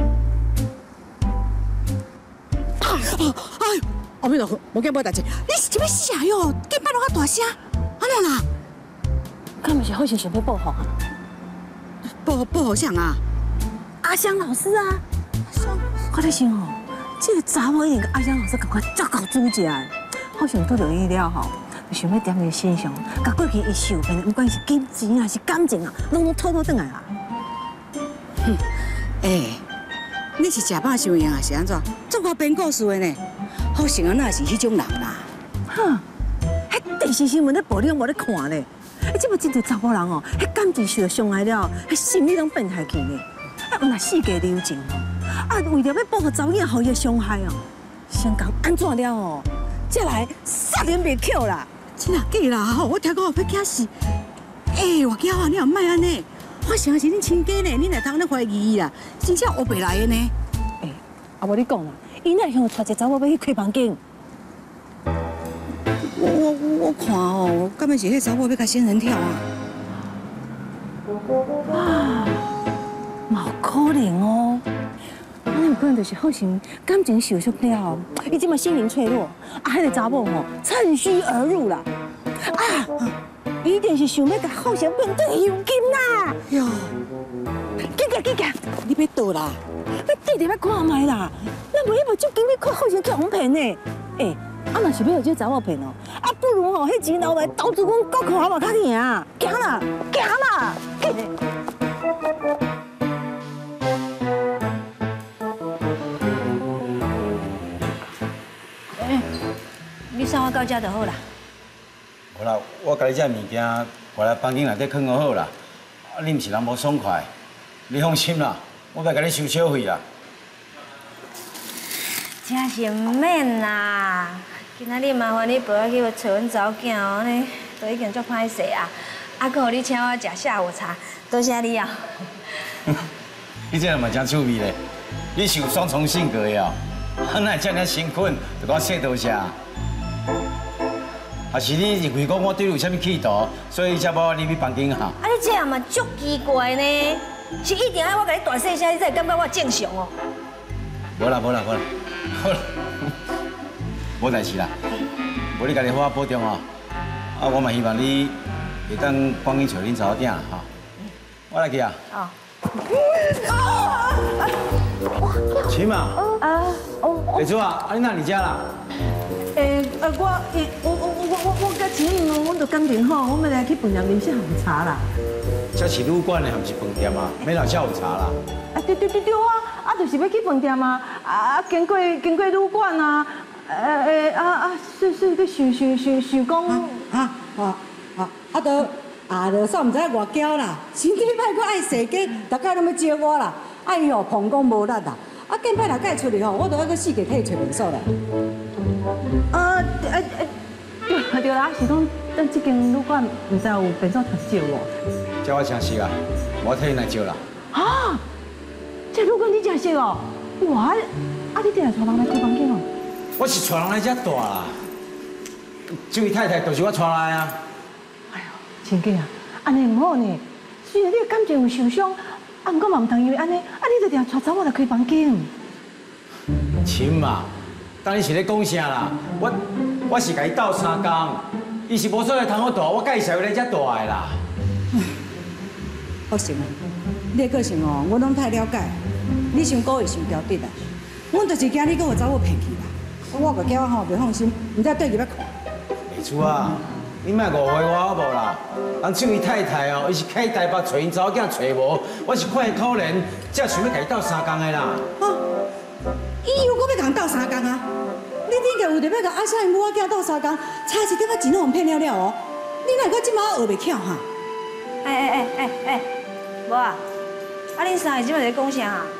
S14: 阿弥陀佛，无惊无代志。你是一要死啊哟！今摆拢遐大声，安怎啦？
S15: 敢毋是好像想要报复啊？
S14: 报复啥啊？
S15: 阿香老师啊！我在想哦，这个查某一定跟阿香老师赶快照搞主食，好像拄着伊了吼，就想要踮伊身上，甲过去伊受骗，不管是金钱啊是感情啊，拢偷倒转来啊！
S14: 你是食饱受用还是安怎？做我编故事的呢？好像啊，那是迄种人啦。
S15: 哈，迄电视新闻咧报你拢无咧看咧。即摆真侪查某人哦，迄感情受到伤害了，迄心理拢变态去呢。有若世界留情哦，为了要报复查某囝，互伊的伤害哦，先讲安怎了哦，再来杀人灭口啦。
S14: 真啊假啦？我听讲要惊死。我惊啊，你也莫安尼。我想是恁亲家呢，恁来通咧怀疑伊啦，真正黑白来的呢。
S15: 无你讲啦，伊哪会向带一个查某要去开房间？
S14: 我看哦，敢会是迄查某要甲仙人跳啊？
S15: 嘛有可能哦，那有可能就是好像感情受伤了，伊即马心灵脆弱，迄个查某吼趁虚而入啦，一定是想要甲好生变对佣金啦。
S14: 哟，
S15: 紧行，
S14: 你要倒啦？
S15: 要对着要看卖啦，咱袂迄无足经要看好生去互骗呢。若是要互这查某骗哦，不如吼迄钱留来投资阮国库好无较赢。行啦，紧嘞。
S2: 你送我到家就好啦。
S13: 好啦，我甲你这物件带来房间内底放好啦。你毋是人无爽快，你放心啦，我袂甲你收小费啦。
S2: 真是唔免啦，今仔日麻烦你陪我去找阮查某囝哦，安尼都已经足歹势啊。搁互你请我食下午茶，多谢你哦。
S13: 你这嘛真趣味咧， 你是有双重性格的哦，哪会这么辛苦，就讲说多谢。还是你认为讲我对你有啥物企图，所以才无你去房间哈？
S2: 啊，你这样嘛足奇怪呢，是一定要我甲你大细声，你才会感觉我正常哦。
S13: 无啦，好啦，无代志啦，无你家己好好保重哦。啊，我嘛希望你会当赶紧找恁查某囝哈。我来去啊。哦。秦嘛。李珠啊，你哪里家啦？
S15: 我甲陈英哦，阮就感情好，我们来去饭店啉些下午茶啦。
S13: 这是旅馆的，还不是饭店啊？免来下午茶啦。
S15: 啊，对啊，就是要去饭店啊，经过旅馆啊，是想讲
S14: 就煞唔知外交啦，身体歹佫爱踅街，大家拢要招我啦，哎呦，膀胱无力啦，啊，见歹若改出去吼，我都要佫4个替找民宿啦。
S15: 对啦，是讲咱这间旅馆唔知有便所通招无？
S13: 叫我诚实啊，我替你来招啦。
S15: 啊，这旅馆你诚熟哦？哇，你定来带人来开房间哦？
S13: 我是带人来遮住啦，这位太太就是我带来啊。
S15: 亲家啊，安尼唔好呢。虽然你的感情有受伤，毋过嘛唔通因为安尼，你就定带查某来开房间。
S13: 亲嘛，当然是咧讲啥啦？我是甲伊斗3工，伊是无所谓通好住，我介绍来遮住的啦。
S14: 好行啊，你的个性哦，我拢太了解。你伤故意伤刁滴啦，阮就是惊你佫有查某骗去啦。我个叫我吼袂放心，唔知对入要看。
S13: 丽珠啊。你莫误会我好无啦？人这位太太哦，伊是去台北找因查某囝找无，我是看伊可怜，才想要甲伊斗3工的啦。
S14: 伊又搁要甲人斗3工啊？你顶个为着要甲阿香因母仔囝斗3工，差一点仔钱拢骗了哦。你哪个即马学袂巧哈？
S2: 无啊，恁三个即马在讲啥啊？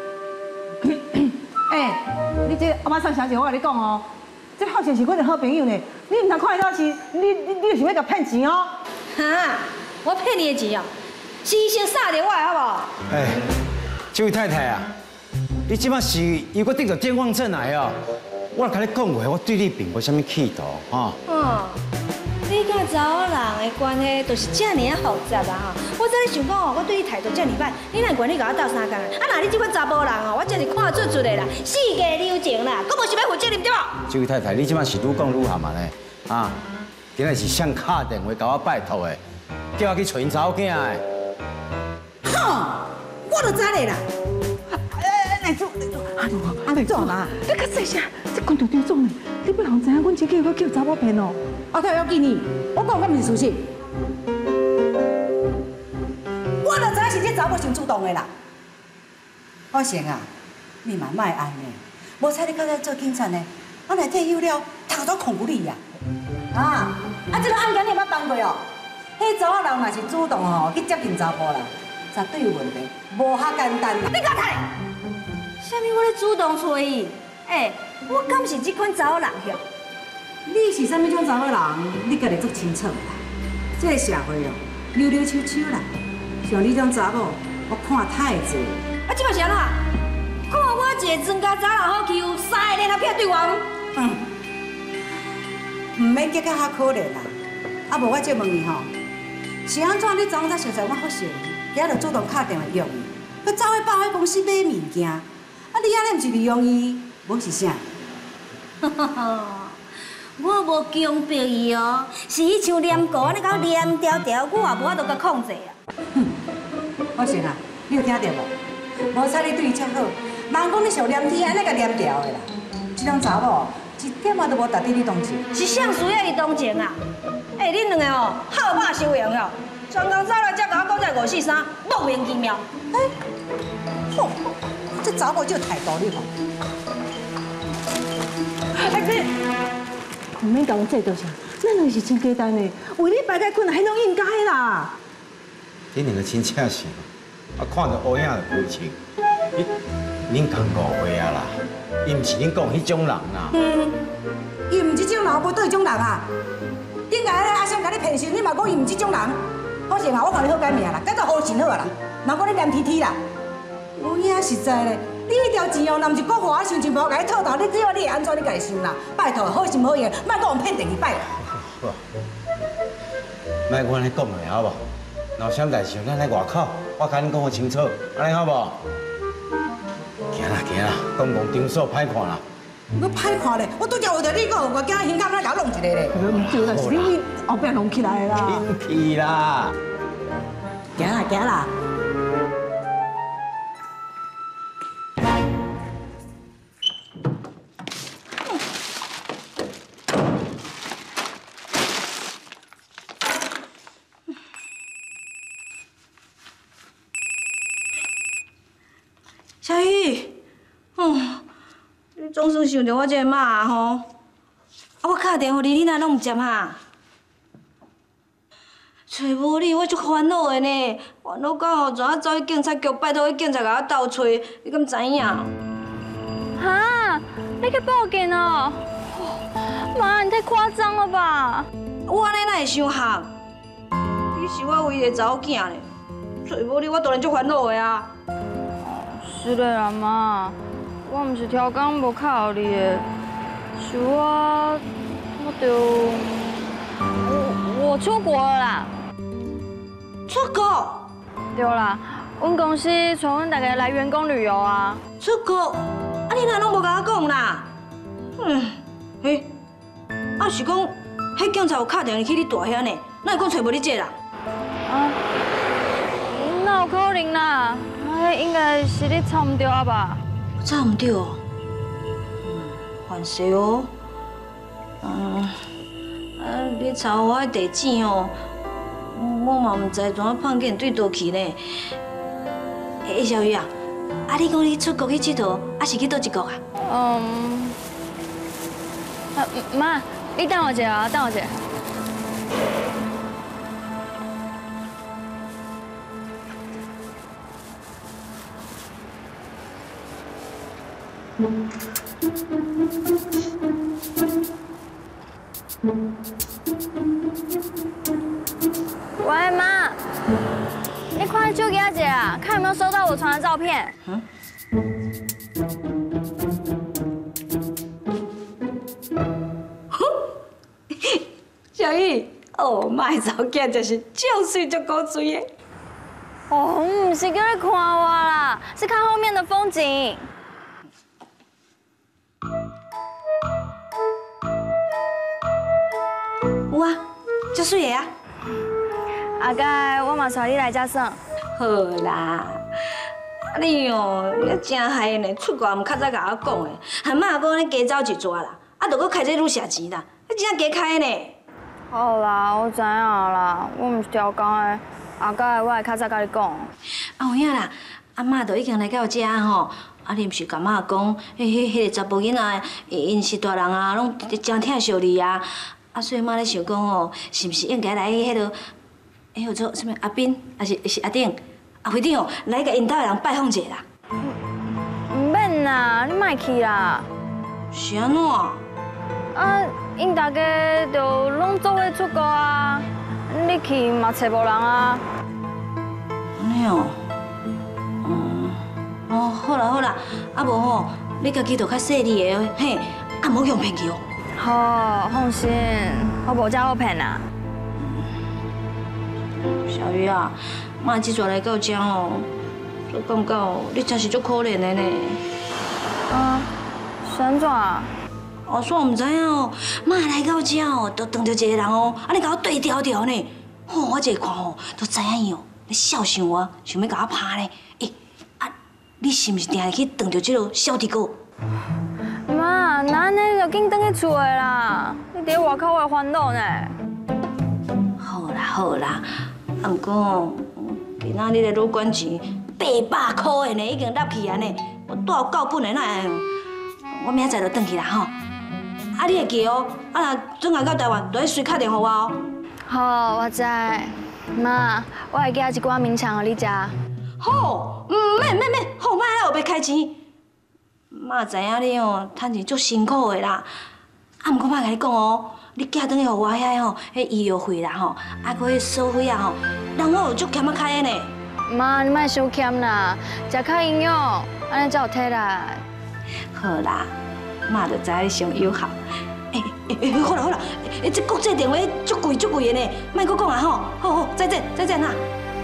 S15: 你这阿妈上小姐，我甲你讲哦。这好像是阮的好朋友呢，你唔通看到是，你就想要甲骗钱哦？
S2: 哈，我骗你的钱哦，是伊先杀着我好不好？
S13: 这位太太啊，你即马是又搁得到健忘症来哦？我甲你讲过，我对你并无啥物企图哈。
S2: 你甲查某人的关系就是这么复杂啊！我早咧想讲哦，我对你态度这么歹，你哪管你甲我斗3工啊？那你这款查甫人哦，我真是看出的啦，4个留情啦，佫无想要负责任对无？
S13: 这位太太，你即马是愈讲愈含嘛呢？今仔是谁敲电话甲我拜托的，叫我去找因查某囝的。
S14: 我就知咧啦。
S15: 来做啦！你较细声，这关着张总呢，你不人知影阮这个要叫查某骗哦。
S14: 太要紧你，我讲敢毋是事实。我就知影是这查某先主动的啦。阿成啊，你嘛莫安尼，无彩你较早做警察呢，我来退休了，头都控不你呀。这个案件你捌办过哦？迄查某人若是主动吼去接近查甫人，绝对有问题，无遐简单。你讲太？
S2: 啥物我咧主动找伊？我敢是这款查某人哟？
S14: 你是啥物种查某人？你家己足清楚啦。这个社会哦，溜溜秋秋啦，像你种查某，我看太济。
S2: 即摆是安怎？看我一个庄家查人好欺负，3个联合起来对我。
S14: 唔免结到遐可怜啦。无我再问你吼，是安怎？你昨昏才熟悉我好势，今日就主动打电话约伊，佮走去百货公司买物件。你安尼毋是利用伊，无是啥？
S2: 我无强迫伊哦，是伊像黏糊安尼，甲黏条条，我也无法度甲控制啊。
S14: 我说啊，你有听到无？无彩你对伊遮好，人讲你像黏铁安尼甲黏条的啦。这种查某一点仔都无值得你同情。
S2: 是谁需要伊同情啊？恁两个哦，好歹收容哦，专工走来才甲我讲这543，莫名其妙。
S14: 这查某就态度你吼。
S15: 唔免讲这多啥，咱两个是真简单的，为你排解困难，迄拢应该啦。
S13: 恁两个真正是，看到乌影就悲情。恁讲误会啊啦，伊唔是恁讲迄种人啦。
S14: 伊唔是这种人，无对迄种人啊。顶下咧阿香甲你骗钱，你嘛讲伊唔是这种人。好势嘛，我看你好改命啦，改做好钱好啊啦。莫讲你黏 T T 啦。有影实在咧，你迄条钱哦，若毋是国华心情无甲你套头，你只要你会安怎你家己想啦？拜托，好心好意，莫甲我骗第二摆啦。
S13: 好，莫我安尼讲咧，好无？若有啥代志，咱在外口，我甲恁讲好清楚，安尼好无？行啦行啦，公共场所歹看啦。
S14: 我歹看咧，我拄则为着你讲，我惊胸甲咱甲弄一个咧。
S15: 唔对啦，是你后壁弄起来啦。
S13: 紧去啦！
S14: 行啦行啦。
S2: 小雨，你总算想着我这个妈啊吼！啊，我打电话你，你哪拢唔接哈？找无你，我足烦恼的呢。烦恼到吼，昨仔走去警察局，拜托去警察甲我斗找，你敢知影？
S8: 哈，你去报警哦！妈，你太夸张了吧？
S2: 我安尼哪会伤合？你是我唯一的查某囝呢，找无你，我当然足烦恼的啊。
S8: 是的啦，妈，我唔是超工无靠你的，是我出国了啦。
S2: 出国？
S8: 对啦，阮公司带阮大家来员工旅游啊。
S2: 出国？啊，你哪拢无甲我讲啦？嘿，啊是讲，迄警察有打电话去你大兄呢，哪会讲找无你这人？
S8: 啊，哪有可能啦？迄应该是你抄唔对啊吧？
S2: 抄唔对哦，犯事哦。你抄我的地址哦，我嘛唔知怎啊碰见对倒去呢。小雨啊，你讲你出国去佚佗，是去倒一国啊？
S8: 妈，你等我一下啊，等我一下。喂，妈，你快手机姐啊，看有没有收到我传的照片。
S2: 小雨，妈的查某囝就是足水足古锥的。
S8: 不是叫你看我啦，是看后面的风景。
S2: 有啊，足水的啊！
S8: 后盖我嘛带你来遮耍。
S2: 好啦，你你真害呢，出国唔较早甲我讲的，还妈讲你加走一撮啦，啊，着搁开这愈省钱啦，你真正加开呢。
S8: 好啦，我知影啦，我唔是调工的，后盖我会较早甲你讲。
S2: 有影啦，妈都已经来到遮吼，你毋是甲妈讲，迄个查甫囡仔，因是大人啊，拢真疼惜你啊。所以妈咧想讲是毋是应该来迄落，叫做什么阿斌，还是阿丁、阿会长来甲因兜的人拜访一下啦？
S8: 唔免啦，你莫去啦。
S2: 是安怎？
S8: 因大家就拢做伙出国啊，你去嘛找无人啊。
S2: 安尼哦，好啦好啦，无吼，你家己就较细腻的嘿，莫用骗去哦。
S8: 好，放心，我无遮好骗啊。
S2: 小雨啊，妈即阵来到遮我感觉你真是足可怜的呢。
S8: 是安怎？
S2: 煞唔知影妈来到遮都撞到一个人你甲我对调调呢。我一看都知影伊你笑想我，想要甲我拍呢。你是毋是定去撞到这个小弟哥？
S8: 妈，那安尼就紧转去厝的啦，你伫外口会烦恼呢。
S2: 好啦好啦，不过今仔日的旅馆钱800块的呢，已经纳去安尼，我带有够本的哪会？我明仔载就转去啦吼。你会记哦，若转来到台湾，就要随打电话我哦。
S8: 好，我知。妈，我会寄一寡名肠互你食。
S2: 好，免，好，妈来后要开钱。妈知影你趁钱足辛苦的啦，不过妈甲你讲你寄转去互我遐迄医药费啦搁迄收费啊人我有足欠仔开的呢。
S16: 妈，你莫伤欠啦，食较营养，安尼才有体力。
S2: 好啦，妈就知你上友好。好啦好啦，这国际电话足贵的呢，莫搁讲啊吼。好，再见哈。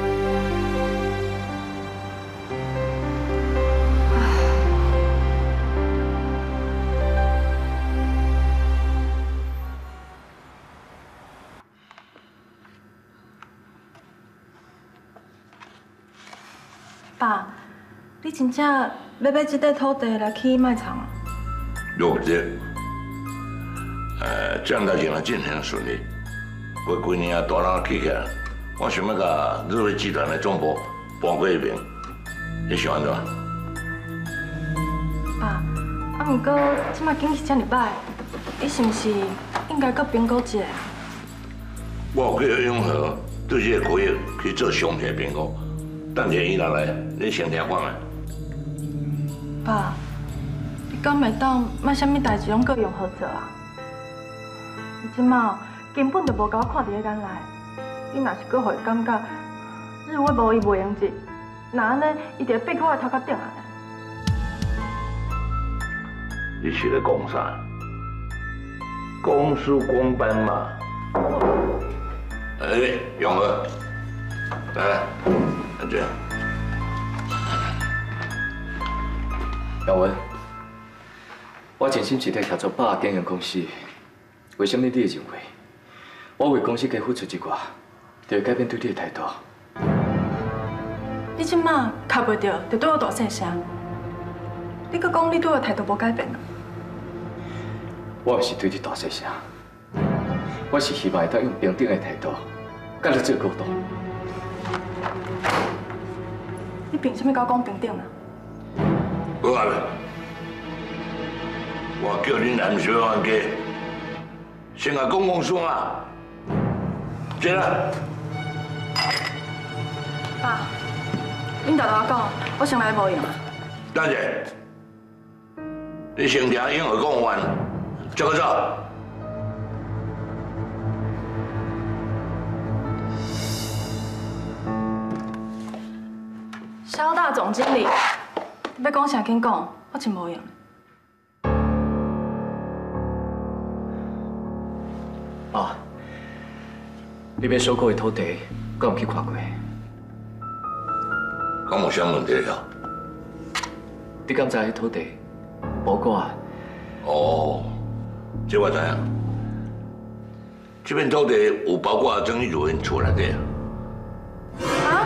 S7: 爸，你真正要买这块土地来起卖场啊？
S6: 有这，这样代志若进行顺利，过几年啊大人起起来，我想要甲日辉集团的总部搬过一边，你想安怎？
S7: 爸，不过即摆景气这么歹，你是不是应该搁评估一下？
S6: 我有叫永和对这个区域去做详细评估。等下伊若来，你先听看下。
S7: 爸，你敢袂当莫啥物代志拢搁用好做啊？你即马根本就无甲我看伫咧眼内，你若是搁互伊感觉日伟无伊袂用钱，那安尼伊就会逼我头壳顶啊！
S6: 你是咧讲啥？公事公办嘛。永和，来。这样，
S4: 耀文，我真心是在合作爸经营公司，为什么你会认为我为公司加付出一寡，就会改变对你的态度？
S7: 你即马卡袂着，就对我大细声。你搁讲你对我态度无改变啊？
S4: 我是对你大细声，我是希望会当用平等的态度，甲你做沟通。
S7: 你凭什么甲我讲平等啊？
S6: 好啊，我叫恁南小冤家，先甲讲算啊，坐啦。
S7: 爸，恁豆豆讲，我先来无用啊。
S6: 等下，你先听永和讲完，再去走。
S7: 肖大总经理，要讲啥紧讲，我真无用。
S4: 爸，你要收购的土地，我有去看过。
S6: 敢有啥问题啊？
S4: 你敢知迄土地包括啊？
S6: 哦，这我知影。这片土地有包括曾玉如因厝内底啊。
S7: 啊？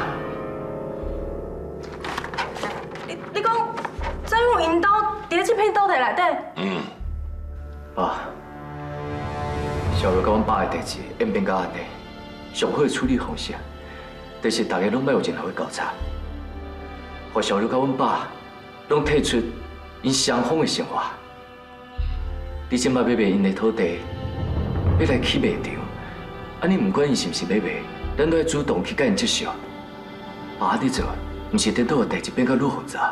S7: 你讲曾玉如因兜伫这片土地内底？
S6: 嗯。
S4: 爸，小如甲阮爸的代志演变到安尼，上好的处理方式，就是大家拢莫有任何的交叉，互小如甲阮爸拢退出因双方的生活。你即摆要卖因的土地，要来起卖场，安尼唔管伊是毋是要卖，咱都要主动去甲因接受。爸你做，毋是颠倒的代志变到愈复杂。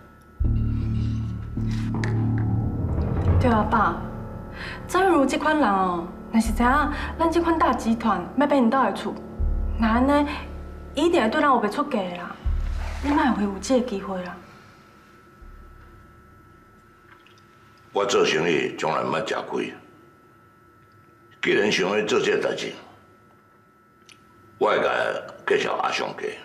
S7: 对啊，爸，曾玉如这款人哦，若是知影咱这款大集团要买因兜的厝，那安尼伊一定会对咱有袂出价的啦。你莫会有这个机会啦。
S6: 我做生意从来毋捌吃亏，既然想要做这个代志，我会甲介绍阿雄家。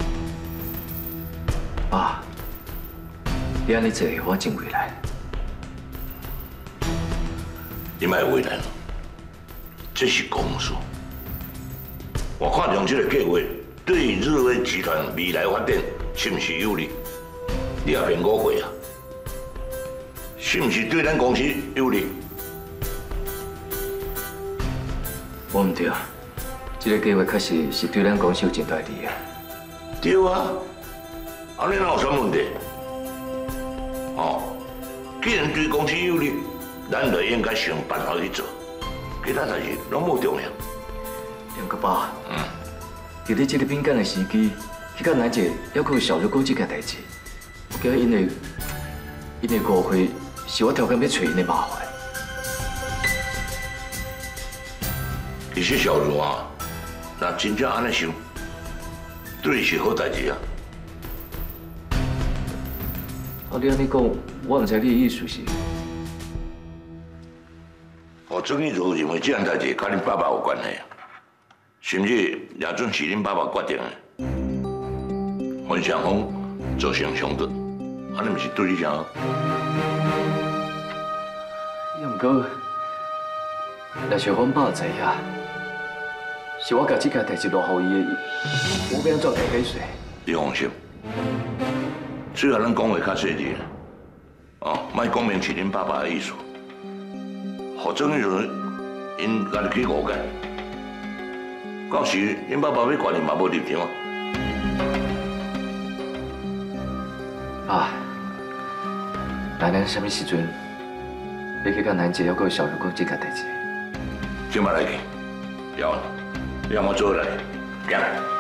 S4: 爸，你安尼做，我真为难。
S6: 你莫为难，这是公事。我看中这个计划对于日威集团未来发展是毋是有利？你也评估过啊？是毋是对咱公司有利？
S4: 我唔对，这个计划确实是对咱公司有真大利益。
S6: 对啊，安尼哪有啥问题？哦，既然对公司有利，咱就应该想办法去做，其他代志拢无重要。
S4: 杨哥爸，伫你这个敏感的时机，去甲哪一个要靠小如讲这件代志，我惊因的误会是我条件要找因的麻烦。
S6: 其实小如啊，若真正安尼想，对是好代志啊。
S4: 你安尼讲，我唔知你的意思是？
S6: 我曾义如认为这样代志跟恁爸爸有关系啊，甚至也准是恁爸爸决定的。阮双方造成冲突，安尼毋是对你啥好？
S4: 也毋过，若是阮爸知影，是我甲这件代志落予伊的，我要安怎来解释？
S6: 你放心，只要咱讲话较细致，莫讲明是恁爸爸的意思，互曾义如因家己去误解，到时恁爸爸要管你嘛无立场啊。
S4: 爸，那咱什么时阵要去甲咱姐要个小如讲这件代志？
S6: 今晚来去，要我做来，行。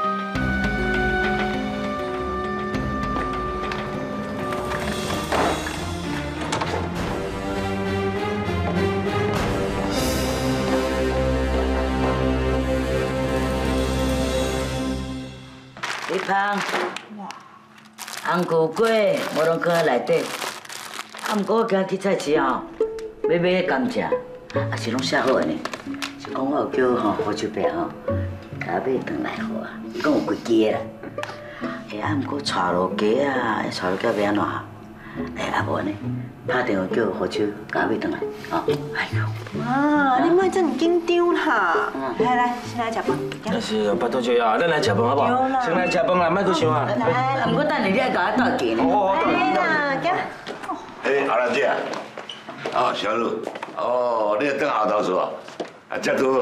S17: 你芳，红菇粿无拢搁在内底，毋过我今日去菜市要买迄甘蔗，也是拢写好的呢。是讲我有叫福州伯甲我买转来好啊，伊讲有几支啦。毋过带路鸡啊，带路鸡要安怎？无呢，打电话叫福州甲我买转来。哎呦，
S14: 啊，你莫这么紧张啦！来，先来食饭。
S13: 那是拜托姐啊，咱来食饭好不好？先来食饭啦，莫搁想啊。
S17: 毋过等下你爱甲我倒进呢。
S13: 好，
S14: 来啦，行。
S6: 阿兰姐啊，小露，你等后头做啊，遮多。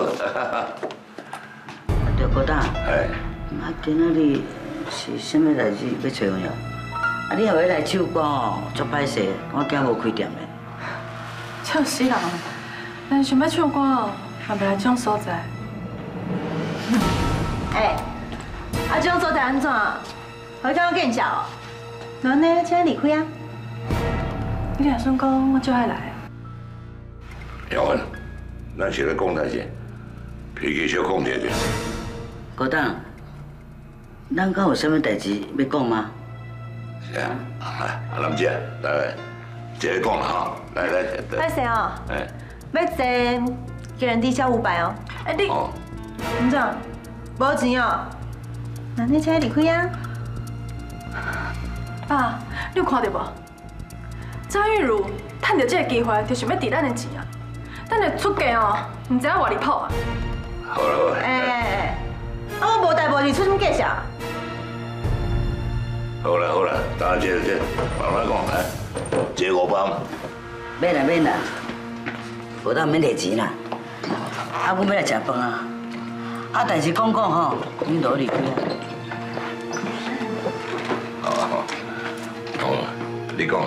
S17: 对，郭大。今仔日是啥物代志要找我？你后尾来唱歌足歹势，我惊无开店嘞。
S7: 笑死人！但是想要唱歌，嘛袂来这种所在。
S14: 这种所在安怎？我刚刚跟你讲哦，那呢，请离开啊。
S7: 你若算讲，我就爱来。
S6: 耀文，咱是咧讲代志，脾气小控制者。
S17: 郭大，咱敢有啥物代志要讲吗？
S6: 是啊，阿兰姐，来，接着讲啦哈，来。
S14: 歹势哦，要坐一人低消500哦。你，唔怎？无钱哦？那你请离开啊。
S7: 爸，你有看到无？张玉茹趁到这个机会，就想要挃咱的钱啊！等下出价哦，唔知影偌离谱啊！
S6: 好了。
S14: 我无代无志出什么计数？
S6: 好了，大家接，慢慢讲来，接500。
S17: 免啦，无当免摕钱啦。阮要来食饭啊！但是讲吼，恁就离开啊。
S6: 好，你讲。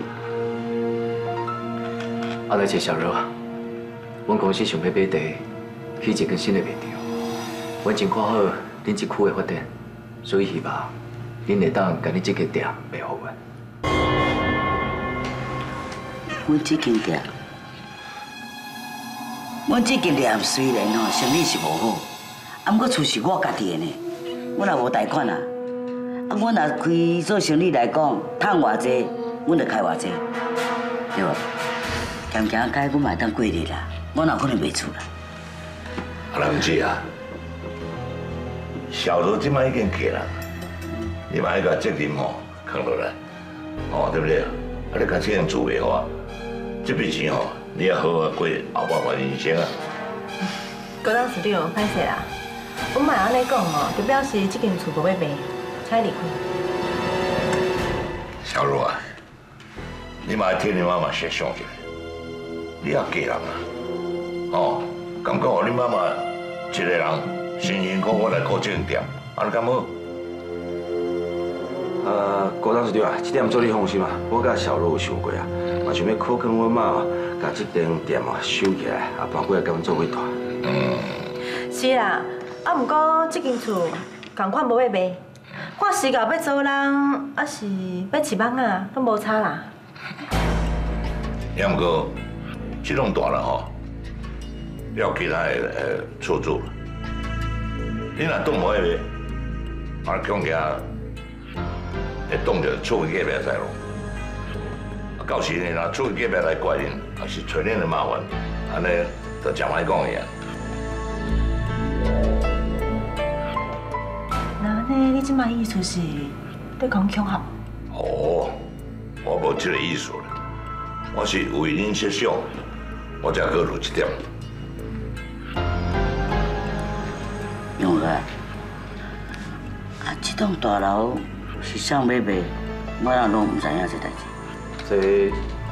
S4: 来找小柔啊！阮公司想要买地，起一间新的卖场。阮真看好恁一区的发展，所以希望恁会当甲恁这间店卖互阮。
S17: 阮这间店虽然生意是无好，毋过厝是我家己的呢，阮也无贷款啊。阮若开做生意来讲，赚偌济，阮就开偌济，对无？行行解，阮嘛会当过日啦，我哪可能卖厝啦？
S6: 阿兰姐啊，小罗即摆已经嫁人，你嘛要甲责任扛落来，对不对？你甲这样做袂好啊，这笔钱你要好好过后半段人生啊。
S14: 郭董事长，歹势啦，阮嘛安尼讲就表示这间厝无要卖，请离开。
S6: 小罗啊，你嘛要替你妈妈设想一下。你也嫁人啊，感觉互你妈妈一个人辛辛苦苦来顾这间店，安尼敢好？
S13: 郭董事长啊，这点做你放心啊，我甲小罗有想过啊，嘛想要考劝阮妈甲这间店收起来，搬过来甲阮做伙大。
S14: 是啦，毋过这间厝同款无要卖，看时候要租人，还是要饲蚊啊，都无差啦。
S6: 也毋过。这种大人要其他的出租，你若挡无迄个，讲起会挡着厝的隔壁使咯。 到时呢，若出去隔壁来怪恁，也是找恁的麻烦，安尼就真歹讲呀。
S2: 那呢，你即摆意思是对讲强合？
S6: 哦，我无这个意思啦，我是为恁设想，我才考虑一点。
S17: 用个，这栋大楼是谁买卖，我人拢唔知影这代志。
S4: 这，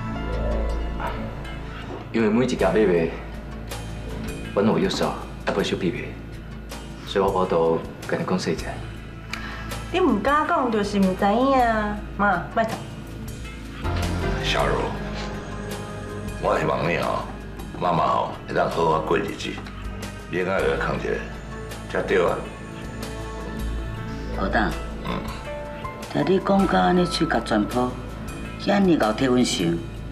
S4: 因为每一家买卖，阮有约束，也不收秘密，所以我无多跟你讲细节。
S2: 你唔敢讲，就是唔知影啊，妈，别吵。
S6: 小茹，我希望你妈妈会当好好过日子，恋爱要扛一个，才对啊。
S17: 老大，听你讲到安尼嘴角全破，遐尼厚替阮想，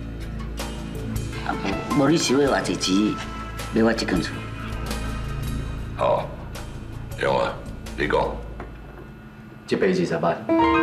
S17: 无你收的偌济钱买我这间厝？
S6: 好，杨啊，你讲。
S4: 一百20万。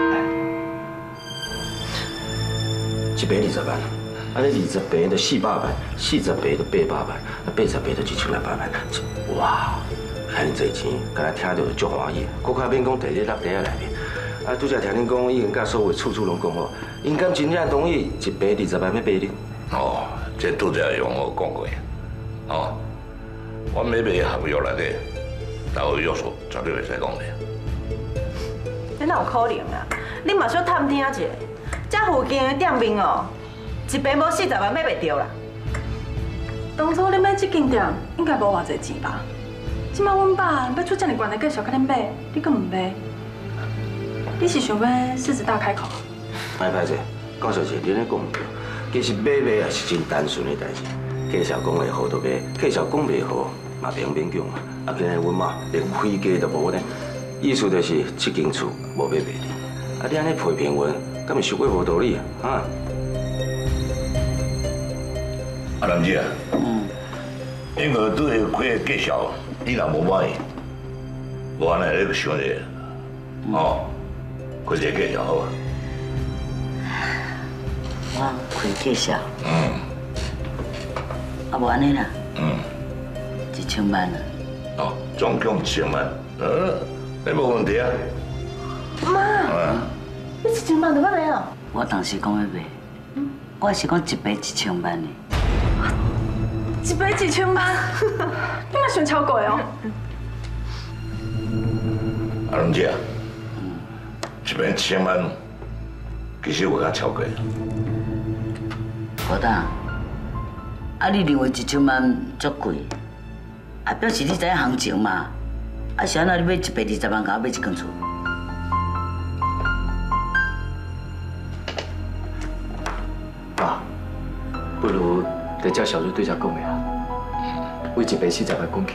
S18: 1百20万，安尼20倍就400万，40倍就800万，80倍就1,600万。哇，遐尼济钱，敢若听到就足欢喜，搁较免讲第日落地啊内面。啊，拄则听恁讲，已经甲所有处处拢讲好，因敢真正同意1百20万要卖你？
S6: 哦，这拄则用我讲过，哦，我买卖合约内底，任何约束绝对袂使讲的。
S2: 你哪有可能啊？你嘛小探听一下，这附近的店面哦，1平无40万买袂着啦。
S7: 当初你买这间店，应该无偌济钱吧？即摆阮爸要出这么悬的价格甲恁买，你阁唔买？你是想要狮子大开口？
S18: 歹势，讲实话，你咧讲唔对。其实买卖也是真单纯的代志，介绍讲会好就买，介绍讲袂好嘛别勉强嘛。啊，今日阮妈连开价都无呢。意思就是这间厝无要卖你，啊你安尼批评阮，敢是伤过无道理啊？
S6: 啊，兰姐啊，因为对开的介绍你若无满意，无安尼你个想者，哦，开一个介绍好啊。
S17: 我开介绍。啊无安尼啦。1000万啊。
S6: 哦，总共1000万，那无问题啊。
S2: 妈，你1000万就要买哦？
S17: 我当时讲要买，我是讲1杯1000万的。
S7: 1杯1000万，你嘛想超过哦？
S6: 啊，兰姐啊，1杯1000万，其实有较超过。
S17: 老大，啊你认为1000万足贵？啊表示你知影行情嘛？啊是安怎你买1杯20万，甲我买一间厝？
S4: 爸，不如就照小瑞对遮讲的啊，为1杯40万讲起。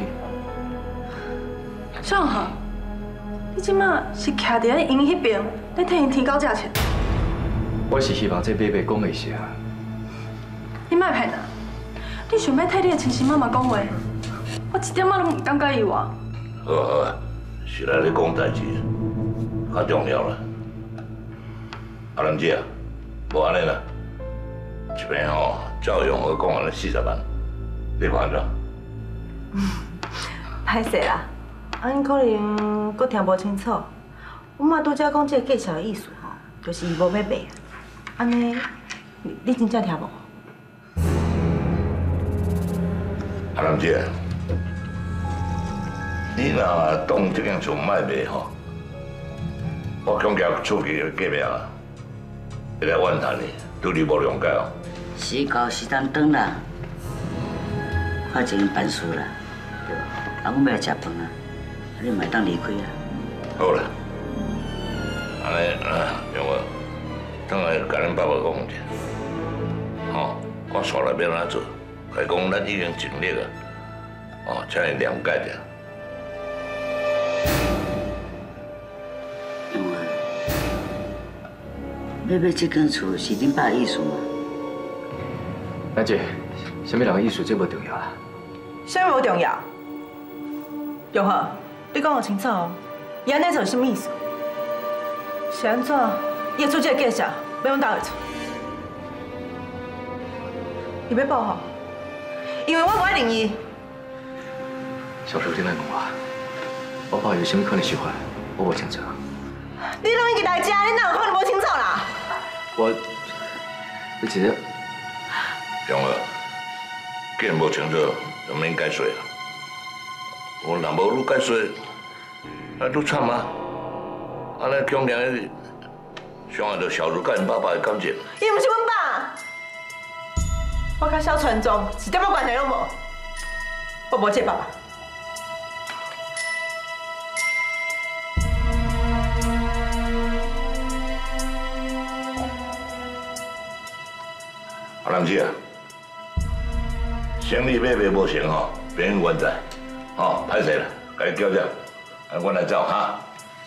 S7: 尚和，你即马是徛伫咧因迄边，咧替因提高价钱？
S4: 我是希望这买卖讲的是啊。
S7: 你莫骗啊！你想要替你的亲生妈妈讲话，我一点仔拢唔感觉意外。
S6: 好啊好啊，是来咧讲代志，较重要啦。啊，兰姐啊，无安尼啦，这边照用我讲的40万，你看怎？
S2: 歹势啦，啊，因可能阁听无清楚。我妈拄则讲这个介绍的意思就是伊无要买。安尼，你真正听无？
S6: 啊，兰姐，你若当这间厝卖卖我恐惊出去隔壁啊，会来怨叹你，对你无谅解哦。
S17: 时到时当转啦，我已经办事啦，对吧？啊，我要来食饭啊，你咪当离开啊。
S6: 好啦，安尼让我等下甲恁爸爸讲一下，我线内面安怎做，来讲咱已经尽力啊，请你谅解者。
S17: 要买这间厝是恁爸的意思吗？
S4: 兰姐，什么人的意思这无重要啊。
S2: 啥物无重要？永和，你讲我清楚哦，伊安尼做是什么意思？是安怎？伊出这个介绍，要阮倒位厝？
S7: 你要报吼？因为我不爱林伊。
S4: 小叔，你来问我爸有啥物可能想法，我无清楚。
S7: 你拢已经来遮，你哪有可能无清楚啦？
S4: 你真的？
S6: 中儿，既然无清楚，就免解说啦。我若无愈解说，那愈惨啊！安尼强烈伤害到小茹甲因爸爸的感情。
S7: 伊毋是阮爸，我甲小传宗一点仔关系拢无，我无这爸爸。
S6: 阿郎姐啊，生意买卖无成吼，别冤在，吼，歹势啦，该交掉，我来走哈。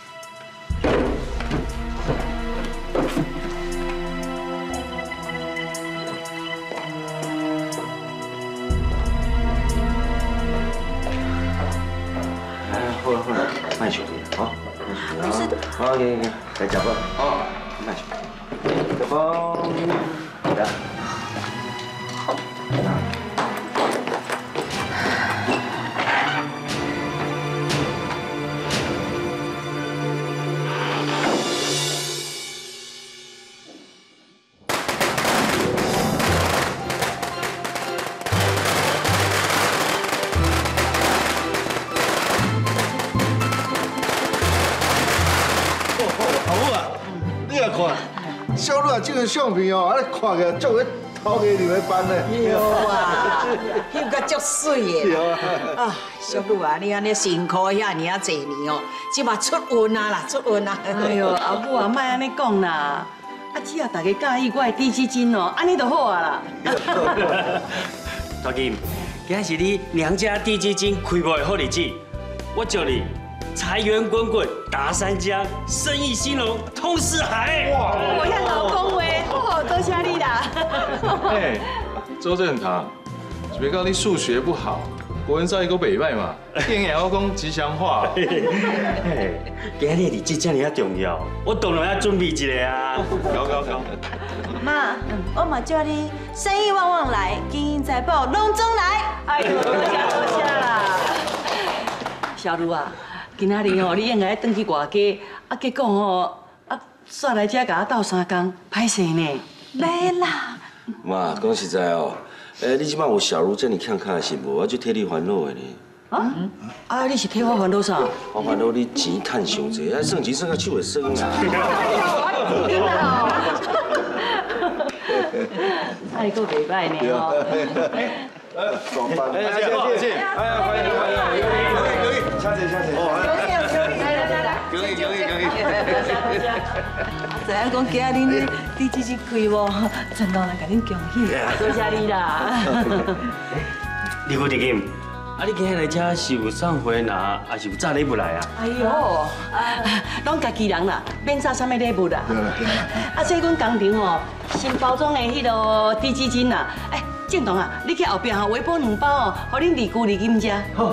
S18: 好了好了，卖酒好，没事的。好，给，来吃饭，好，卖酒，吃饭，来。
S19: 小女这个相片哦，安尼看起来足个头家入来办呢。
S14: 有啊，翕个足水的。啊，小女啊，你安尼辛苦遐尔啊侪年哦，即马出运啊啦，出运啊！
S15: 哎呦，阿母啊，莫安尼讲啦，啊只要大家介意我的低基金哦，安尼就好啊啦。
S20: 大金，今日是你娘家低基金开幕的好日子，我祝你财源滚滚，达三江，生意兴隆，通四海。哇！
S15: 我遐老公话，哦，多谢你啦。
S12: 哎，周正堂，是别讲你数学不好，国文造诣够北派嘛？电影要讲吉祥话。
S20: 今日日子这么重要，我当然要准备一个啊。高。
S2: 妈，我嘛叫你生意旺旺来，金银财宝隆中来。
S15: 哎呦，多谢啦。小茹啊。今仔日吼，你应该转去外家，啊，结果吼，啊，煞来遮甲我斗3工，歹势呢。
S2: 没啦。
S18: 妈，讲实在哦，你即摆有小茹这么欠卡的是无？我就替你烦恼的呢。
S15: 啊？啊，你是替我烦恼啥？
S18: 我烦恼你钱趁上济，啊，算钱算到手会酸啊。
S15: 真的哦。啊，你够袂歹呢哦。
S19: 爽翻！
S12: 谢谢，哎呀，欢迎，
S19: 下次。
S2: 恭知影讲今日你只是开幕，真当来甲恁恭喜，
S15: 多谢你啦。
S20: 你好，弟金，啊，你今日来遮是有送花拿，还是有炸礼物来啊？
S15: 哎呦，拢家己人啦，免炸啥物礼物啦。啊，所以阮工厂哦，新包装的迄个低基金啦，哎。建堂啊，你去后壁吼，微波2包哦，互恁离居离金食。好。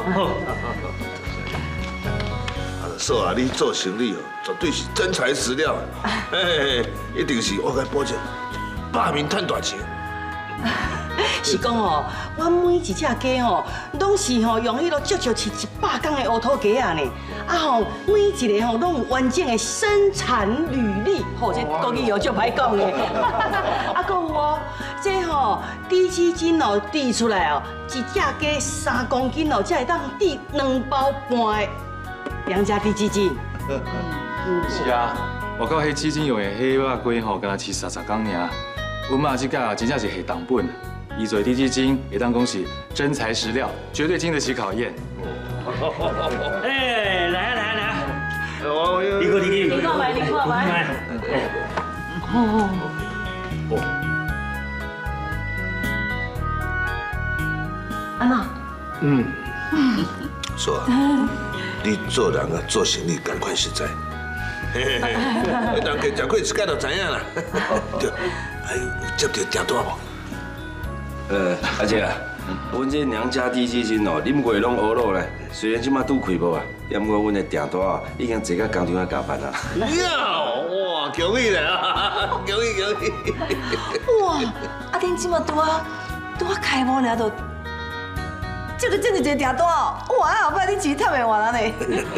S19: 说啊，你做生意哦，绝对是真材实料，一定是我该保证100名赚大钱。
S15: 是讲哦，我每一只鸡哦，拢是吼用迄个足饲100工的乌土鸡啊呢，啊吼，每一个吼拢有完整的生产履历，吼，这国语又足歹讲的。啊，还有哦，这吼低基金哦滴出来哦，一只鸡3公斤哦，才会当滴2包半的娘家低基金。
S12: 是啊，我到迄基金用的迄肉龟吼，敢若饲30工尔。阮妈这个真正是下重本，伊做低基金会当讲是真材实料，绝对经得起考验。
S20: 哎，来啊！你过你
S15: 看买。安娜。
S19: 说啊，你做人啊，做生意赶快实在。迄人家食过一摆就知影啦。对，哎，有接到订单无？
S18: 阿姐啊，阮这娘家低基金哦，啉过拢学落咧。虽然即马拄开幕啊，也毋过阮的订单啊，已经坐到工厂啊加班啦。
S19: 哇，恭喜啦！恭喜！
S2: 哇，啊，恁即马拄啊
S15: 拄啊开幕了，就接到这么一个订单哦，哇！后摆你钱赚袂完了呢。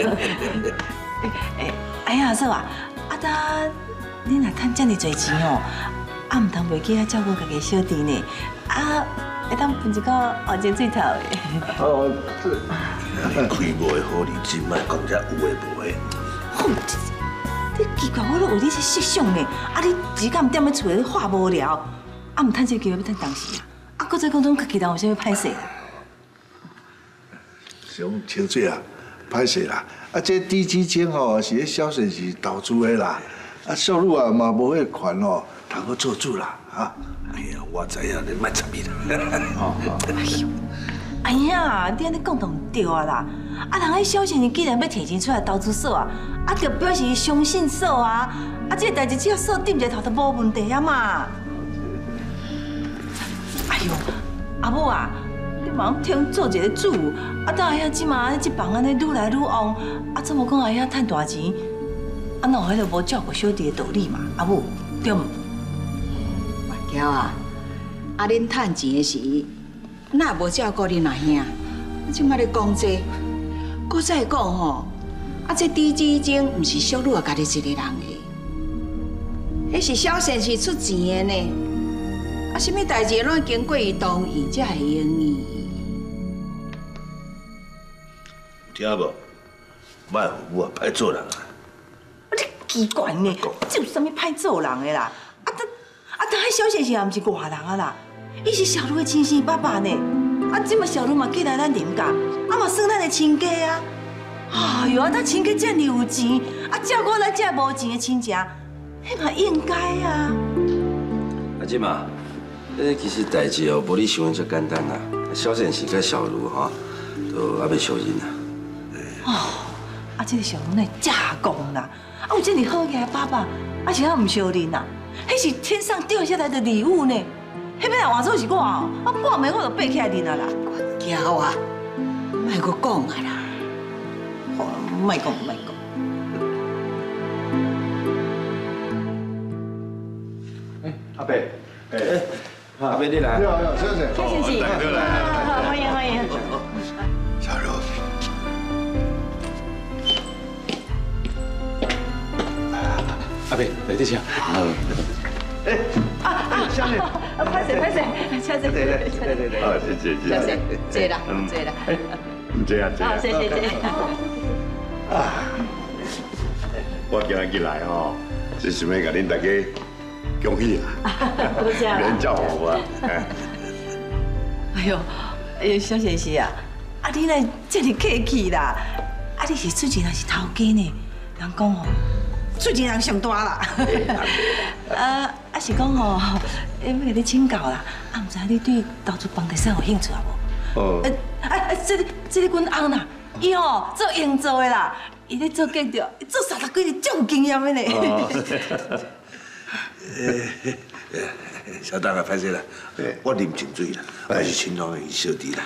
S15: 哎呀，嫂啊，等你若赚这么多钱哦，啊，唔通袂记啊照顾家己小弟呢，啊，会当分一个后前水头的。
S19: 哦，你开幕的好日子，莫讲遮有诶无诶。
S15: 你奇怪，我都为你去设想呢，啊，你只敢踮咧厝里话无聊，啊，唔趁这机会要趁当时啊，啊，搁再讲种家己人有啥物歹势？
S19: 上清水啊，歹势啦！啊，这低基金吼是咧小城市投资的啦，啊，收入啊嘛无迄款哦，通好做主啦，啊！哎呀，我知影你莫插伊啦。
S15: 哎呀，你安尼讲都唔对啊啦！啊，人迄小城市既然要摕钱出来投资嫂啊，啊，就表示相信嫂啊，啊，这个代志只要嫂点一头就无问题啊嘛。哎呦，阿母啊！你嘛听做一个主，啊，等阿兄即马这房安尼愈来愈旺，啊，怎么讲阿兄赚大钱，啊，哪有迄个无照顾小弟的道理嘛？阿母，对唔？
S14: 万娇啊，啊，恁趁钱的时，哪无照顾恁阿兄？即马咧讲这，搁再讲吼，啊，这低基金唔是小女啊家己一个人的，迄是小城市出钱的呢。啊，什么代志拢经过伊同意才会用伊。
S19: 听无？莫父母啊，歹做人啊！
S15: 你奇怪呢？这有啥物歹做人的啦？但迄小先生也毋是外人啊啦，伊是小女的亲生爸爸呢。啊，即马小女嘛寄来咱林家，啊嘛算咱的亲家啊。哎呦，啊，咱亲家这么有钱，啊照顾咱这无钱的亲戚，迄嘛应该啊。
S18: 阿姊嘛，其实代志哦，无你想的遮简单啦。小城市甲小女哈，都还袂相认啦。
S15: 哦，啊，这个小女呢假讲啦，啊有这么好嘅爸爸，啊是咱唔相认啦，迄是天上掉下来的礼物呢。迄要来换做是我哦，啊半暝我就爬起来认啊啦。
S14: 娇啊，莫阁讲啊啦，
S15: 好，莫讲莫讲。
S10: 阿伯，
S18: 阿伯你来。
S19: 你好，小姐。
S15: 小先生，来，欢迎欢迎。
S19: 小柔。
S12: 阿伯，来这请。
S10: 小姐。
S15: 拍谁拍谁，小姐。
S19: 对。好，谢谢。
S14: 小姐，坐啦，坐啦。
S19: 这样。
S15: 好，谢谢。
S19: 我今日来吼，是想要甲恁大家恭喜啊！
S15: 多谢啦。
S19: 免叫我。
S15: 哎呦，小先生啊，啊你来这么客气啦？啊你是出钱还是头家呢？人讲哦，出钱人上大啦。啊是讲吼，要甲你请教啦。啊，唔知你对投资房地产有兴趣啊无？
S19: 哦。
S15: 这个阮翁啦，伊吼做营造的啦，伊咧做建筑，做30几年，足有经验的呢。
S19: 小邓啊，歹势啦，我啉真水啦，还是亲拢伊小弟啦。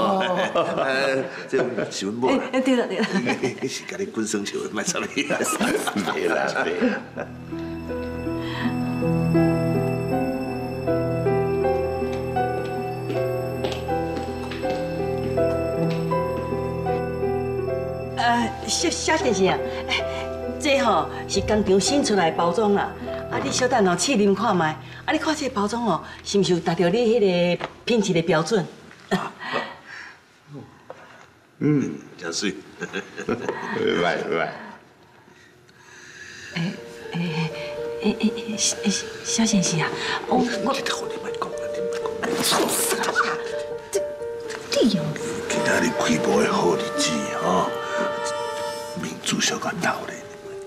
S19: 这是阮某啦。
S15: 对了。
S19: 是甲你滚生笑的，莫插你。对啦。
S15: 小先生啊，这吼是工厂新出来的包装啦。啊，你小等哦，试啉看卖。啊，你看这包装哦，是毋是有达到你迄个品质的标准？
S19: 真水。来。
S15: 小先生啊，我
S19: 这头你莫讲，
S15: 错死啦！你用
S19: 今仔日开幕的好日子吼，民主小干闹咧。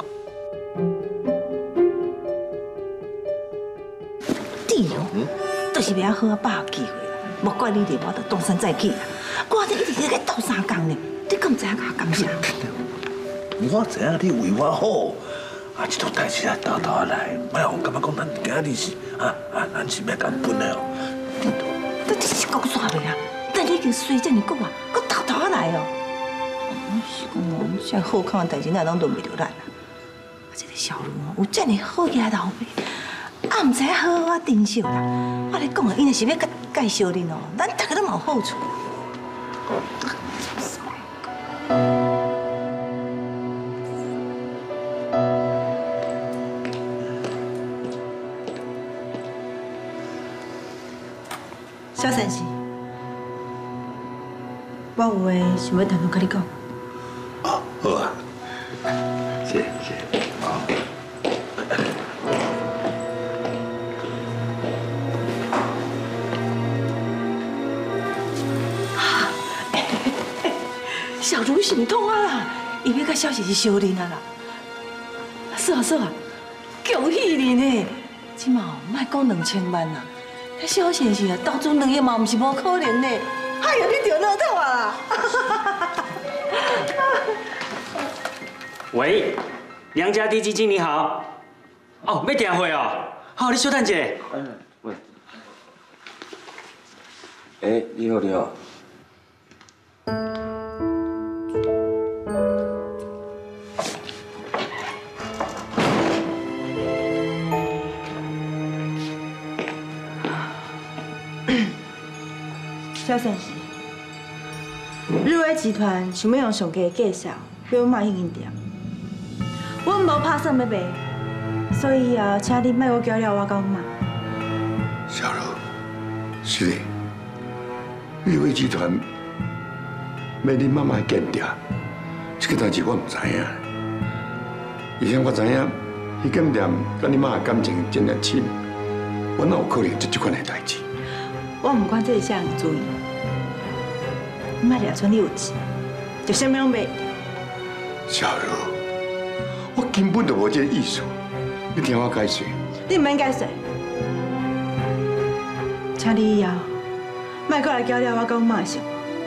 S19: 就是袂晓好啊，把握机会啦。莫怪你哋，我就东山再起啦。我这一直在斗3工呢，你敢唔知影甲我感谢？我知影你为我好，这种代志啊，倒倒来，莫让我感觉讲咱今日是咱是要共分的哦。你是讲煞袂啊？但你已经衰这么久啊，搁倒倒来哦。是讲哦，这好康的代志，哪拢轮袂着咱啊？这个小路哦，有这么好嘅老爸。
S2: 啊，唔知好好珍惜啦。我咧讲啊，因为是要介绍恁哦，咱大家都冇好处。小善士，我有话想要单独跟你讲。
S5: 哦，好啊，谢谢。好。
S2: 小茹心痛啊啦，伊要甲小善士相认啊啦。是啊是啊，恭喜你呢！即嘛莫讲2000万啦。小善士啊，投资2亿嘛，唔是无可能的。哎呀，你着乐透啊啦！
S20: 喂，梁家地基金你好。哦，要订货哦。好，你稍等一下。
S18: 喂。哎，你好，你好。
S2: 小善士，日威集团想要用上低的价钱要卖迄间店，我无打算要卖，所以啊，请你卖我交了我讲嘛。
S5: 小茹，是的，日威集团要你妈妈见店，这个代志我唔知影，而且我知影，迄间店跟你妈的感情真热亲，我哪有可能做这款的代志？
S2: 我唔管这是啥人主意，你莫抓准你有钱，就啥物拢卖。
S5: 小茹，我根本就无这个意思，你听我解释。
S2: 你唔免解释，请你以后莫过来交了我讲骂上。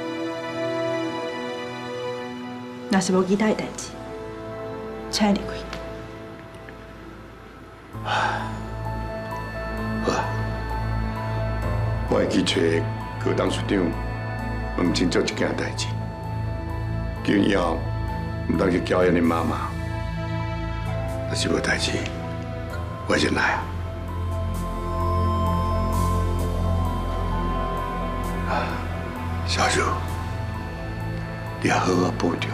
S2: 若是无其他的代志，请你离开。我会去找高董事长，问清楚这件代志。叫以后唔当去交验你妈妈，若是无代志，我先来啊。小茹，你要好好保重。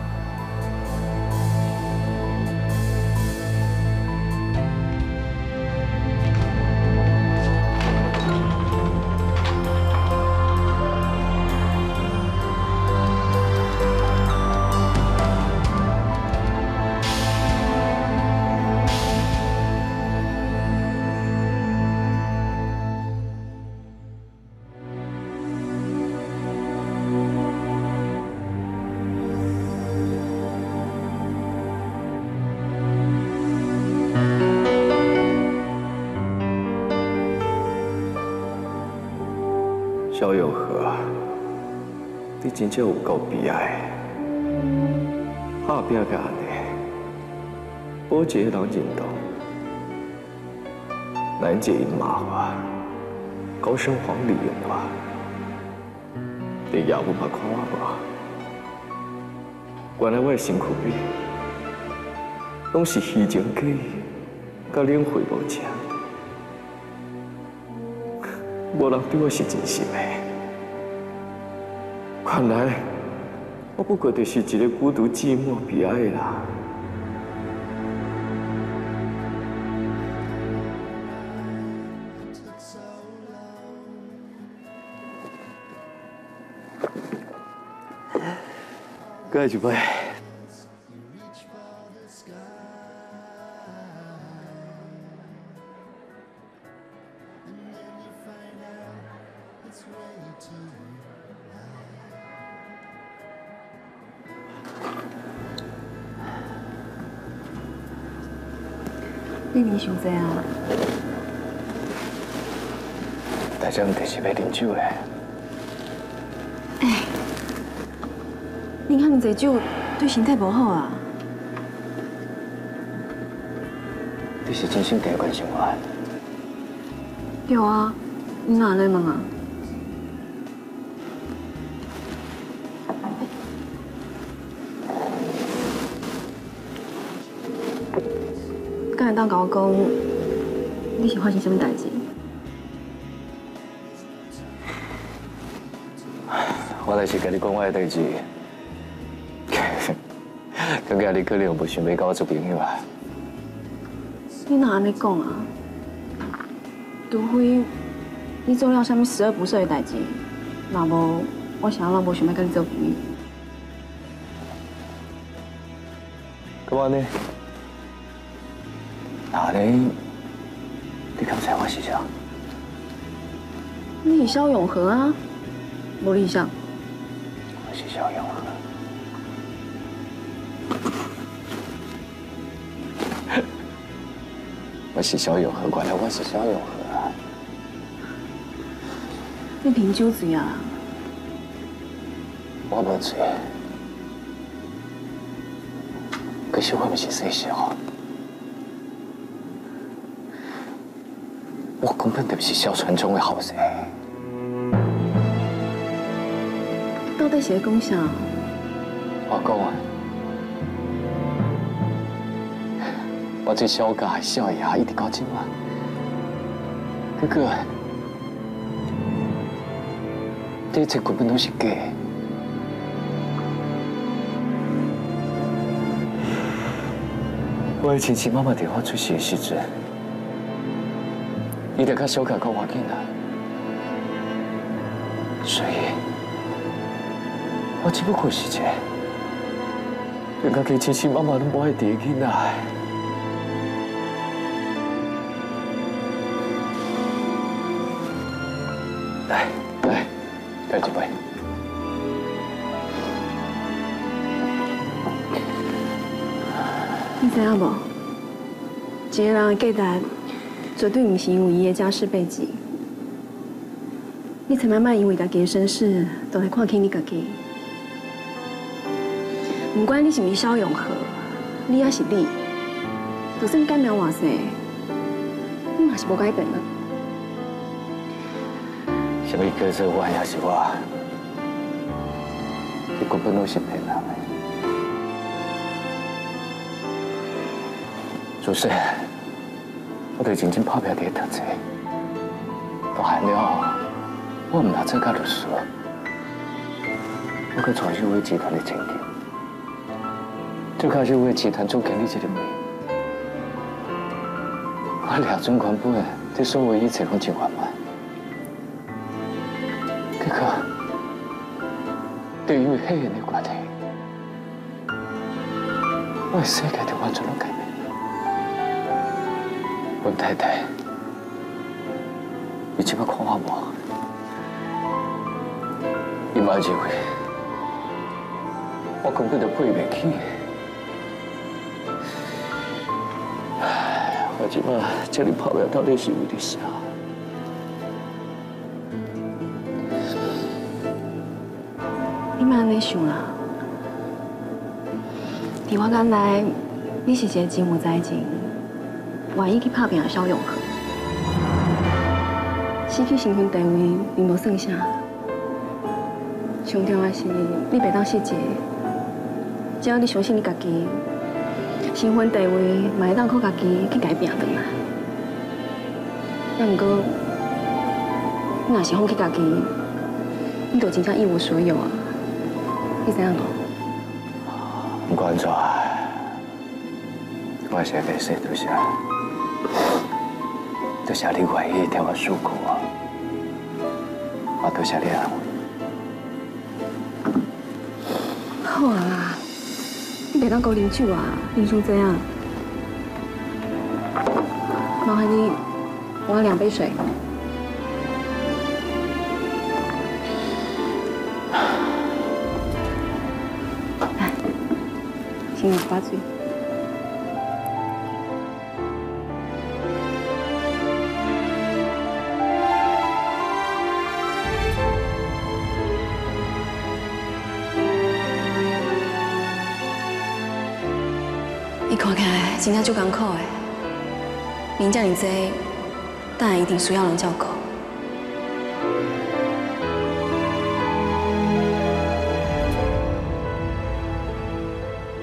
S4: 萧永和，你真正有够悲哀，打拼甲安尼，保一个人认同，难解因骂我，高声皇利用我，连爷母嘛看我无，原来我的身躯里，拢是虚情假意，甲领会无正。无人对我是真心的，原来我不过就是一个孤独寂寞悲哀的人。再一杯。
S11: 你啉伤济啊？
S4: 大家唔就是要啉酒嘞？
S11: 哎，啉遐尔济酒对身体无好啊！
S4: 你是真心第一关心我？
S11: 对啊，你哪来问啊？敢会当甲我讲， 你是发生什么代志？
S4: 我来是跟你讲我的代志。感觉你可能无想要跟我做朋友啊。
S11: 你哪安尼讲啊？除非你做了什么十恶不赦的代志，若无，我想要无想要跟你做朋友。
S4: 咁安尼，那你敢知我是啥？
S11: 你是萧永和啊，无理想。
S4: 我是萧永和。我是萧永和，原来我是萧永和啊！
S11: 你啉酒醉啊？
S4: 我无醉，可是我不是细萧，我根本就不是萧传忠的后生。
S11: 到底是在讲啥？
S4: 我讲啊。我这萧家萧爷一直到今晚，哥哥，这一切根本都是假的。我的亲戚妈妈在我出事的时阵，伊就甲萧家讲我囡仔，所以，我只不过是一个连家己亲戚妈妈都无爱的囡仔。来，干一杯。
S11: 你知影无？一个人的价值绝对不是因为伊的家世背景。你千万莫因为家己的身世，就来看轻你家己。不管你是不是萧永和，你也是你，就算改名换姓，你嘛是无改变的。
S4: 什么叫做我也是我，这根本都是骗人的。主席，我对真正拍拼伫读册，大汉了，我唔拿做教律师，我去传销会集团的前景，做教销会集团总经理这个名，我掠准原本这所有一切拢真圆满。结果，就因为黑人的关系，我的世界就完全拢改变。阮太太，伊即摆看我无，伊嘛认为我根本就配袂起。我即摆这里跑了到底是为了啥？
S11: 你莫安尼想啦，伫我眼内，你是一个真有才情，愿意去拍拼的萧永和。失去身份地位并无算啥，上重要的是你袂当失志。只要你相信你家己，身份地位嘛会当靠家己去改变回来。但不过，你若是放弃家己，你就真正一无所有啊！你知影无？
S4: 不管怎，我是要说多谢，多谢你愿意替我受苦啊！我多谢你安慰。
S11: 好啊啦，你袂当够啉酒啊，啉成这样。麻烦你帮我2杯水。来，请你把嘴。伊看起来真正足艰苦的，人遮尔济，等下一定需要人照顾。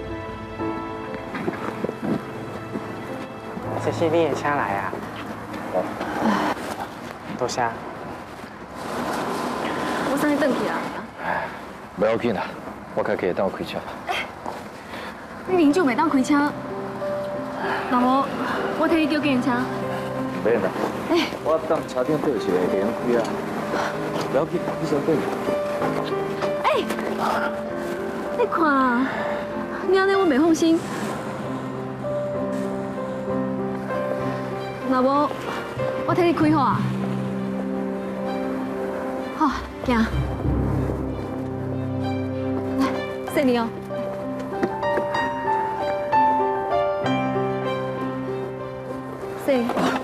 S21: 这是你的车来啊？ 多谢。
S11: 我送你转去啊。
S4: 不要紧啦，我家己会当开车。
S11: 你啉酒袂当开车，那无我替你叫计程车。
S4: 免啦，我当车顶倒一个会用开啊。不要紧，你先等。
S11: 你看，你安尼我袂放心。那无我替你开好啊。好，行。来，谢你哦。谢。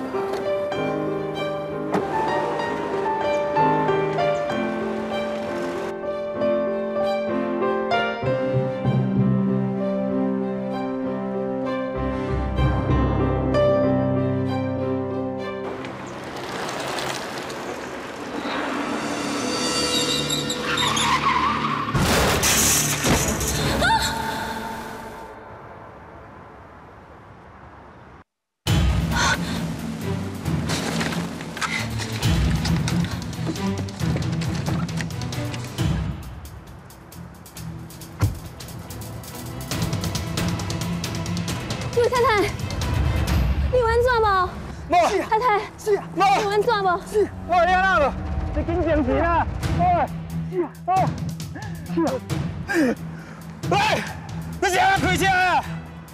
S11: 玉太太，你有安怎无？
S10: 无。
S11: 太太，
S10: 是啊，无。
S11: 你有安怎无？
S10: 是，我了了，你紧张钱啊！哎，是啊，哦，是啊。喂，你是安开车啊？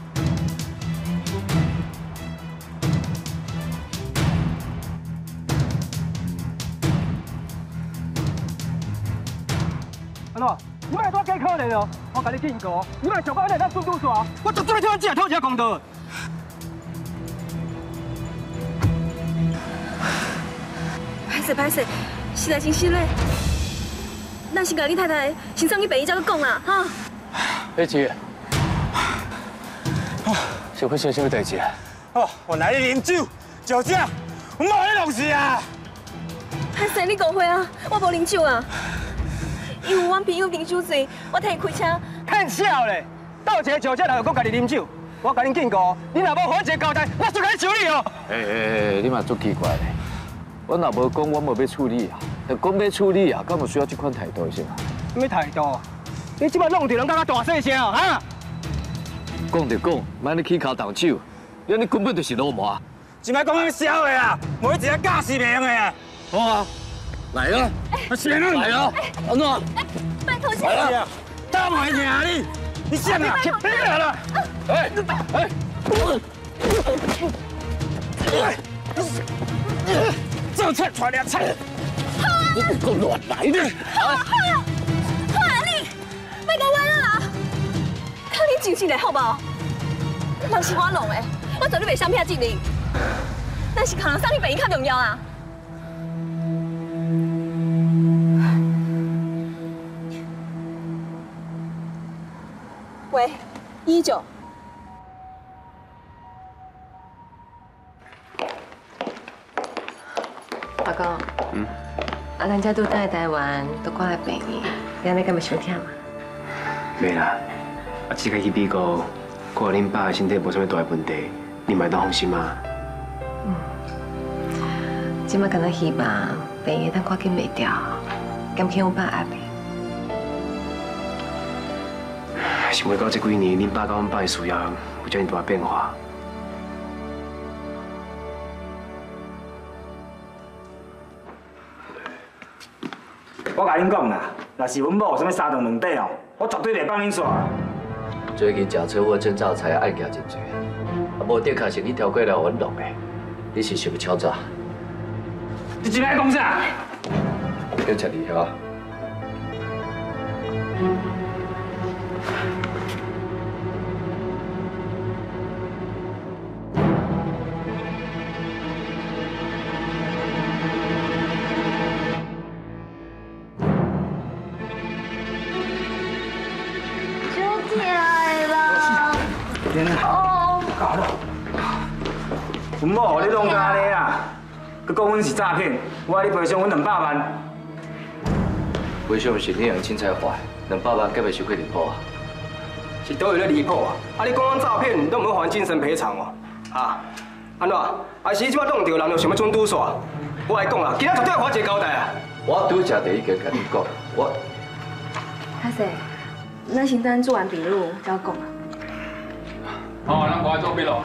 S10: 安怎？你莫多加可怜哦！我甲你警告，你莫上到安尼咱速度耍，我绝对替阮姐讨一下公道。
S11: 歹势，是来真失礼。咱先甲你太太先送去病院才去讲啦，哈。
S4: 黑姐，是发生什么代志啊？
S10: 哦，我来你啉酒，就这，我冇你弄事啊！
S11: 歹势，你误会啊，我无啉酒啊。因为阮朋友啉酒醉，我替伊开车。
S10: 骗笑咧！倒一个酒驾，然后讲家己啉酒，我甲恁警告，你若无好一个交代，我就该处理哦。
S4: 你嘛足奇怪咧！我若无讲，我无要处理啊。但讲要处理啊，敢有需要这款态度是吗？
S10: 什么态度？你即摆弄着人家大细声哦，哈！
S4: 讲就讲，莫你起口动手，你根本就是老麻。
S10: 即摆讲迄笑的啊，无一个驾驶袂用的啊。
S4: 好啊，来啊！来啊！安怎？
S11: 拜托谢。
S10: 来啊！打袂赢你想啊？别来了！这菜传两菜，
S4: 你不够乱来的！
S11: 好啊，你别讲我了啦！靠你酒醒来好不好？人是我弄的，我绝对袂相骗责任。但是可能送去病院较重要啊。喂，19。
S3: 阿公，咱家都在台湾，都挂在病院，你安尼敢会伤忝嘛？
S21: 袂啦，即个去美国，看恁爸的身体无啥物大问题，你嘛当放心啊。
S3: 即摆敢若希望病院咱赶紧卖掉，减轻阮爸压力。
S21: 想袂到这几年，恁爸甲阮爸的需要有遮尔大变化。
S10: 我甲恁讲啦，若是阮某有啥物三长两短哦，我绝对袂帮恁耍。
S4: 最近驾车祸证照才案件真多，无的确是你调过来阮弄的，你是想要敲诈？
S10: 你今摆讲啥？
S4: 叫吃你哈。
S10: 搞了！阮某你弄到安尼啦，佮讲阮是诈骗，我爱你赔偿阮200万。
S4: 赔偿是你用凊彩还，200万计袂收过离谱啊？
S10: 是倒位咧离谱啊！啊，你讲阮诈骗，都唔要还精神赔偿哦？啊，
S1: 安怎？还是即摆弄着人就想要准拄煞？我来讲啦，今仔绝对要发一个交代啊！
S4: 我拄则第一个甲你讲，我。
S11: 歹势，咱先等做完笔录再讲啊。
S21: 好，咱赶快做笔录。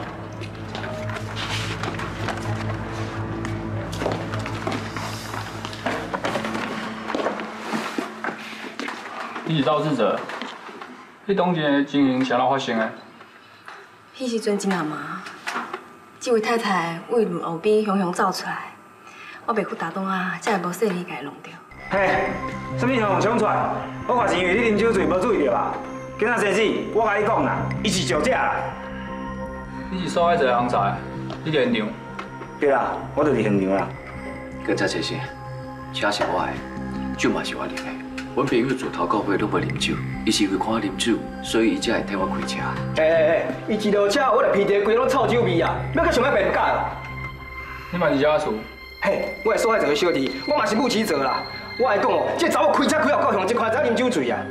S21: 你是肇事者，迄当天的情形啥人发生的？
S11: 迄时阵真阿妈，这位太太为路后边雄雄走出来，我袂去打动啊，才会无细力甲伊弄着。
S22: 嘿，什么雄雄冲出来？我看是因为你啉酒醉无注意到吧？今仔生子，我甲你讲啦，伊是酒驾啦。
S21: 你是受害者的红茶，你伫现场？
S22: 对啦，我就是现场啦。
S4: 警察先生，车是我的，酒嘛是我啉的。阮朋友自头到尾都无啉酒，伊是因为看我啉酒，所以伊才会替我开车。
S1: 伊一落车，我来鼻涕规拢臭酒味啊！要搁想要变假啦？
S21: 你嘛是家属？
S1: 嘿，我是受害者的小弟，我嘛是母亲者啦。我来讲哦，这查某开车开到高雄，这块才啉酒醉啊！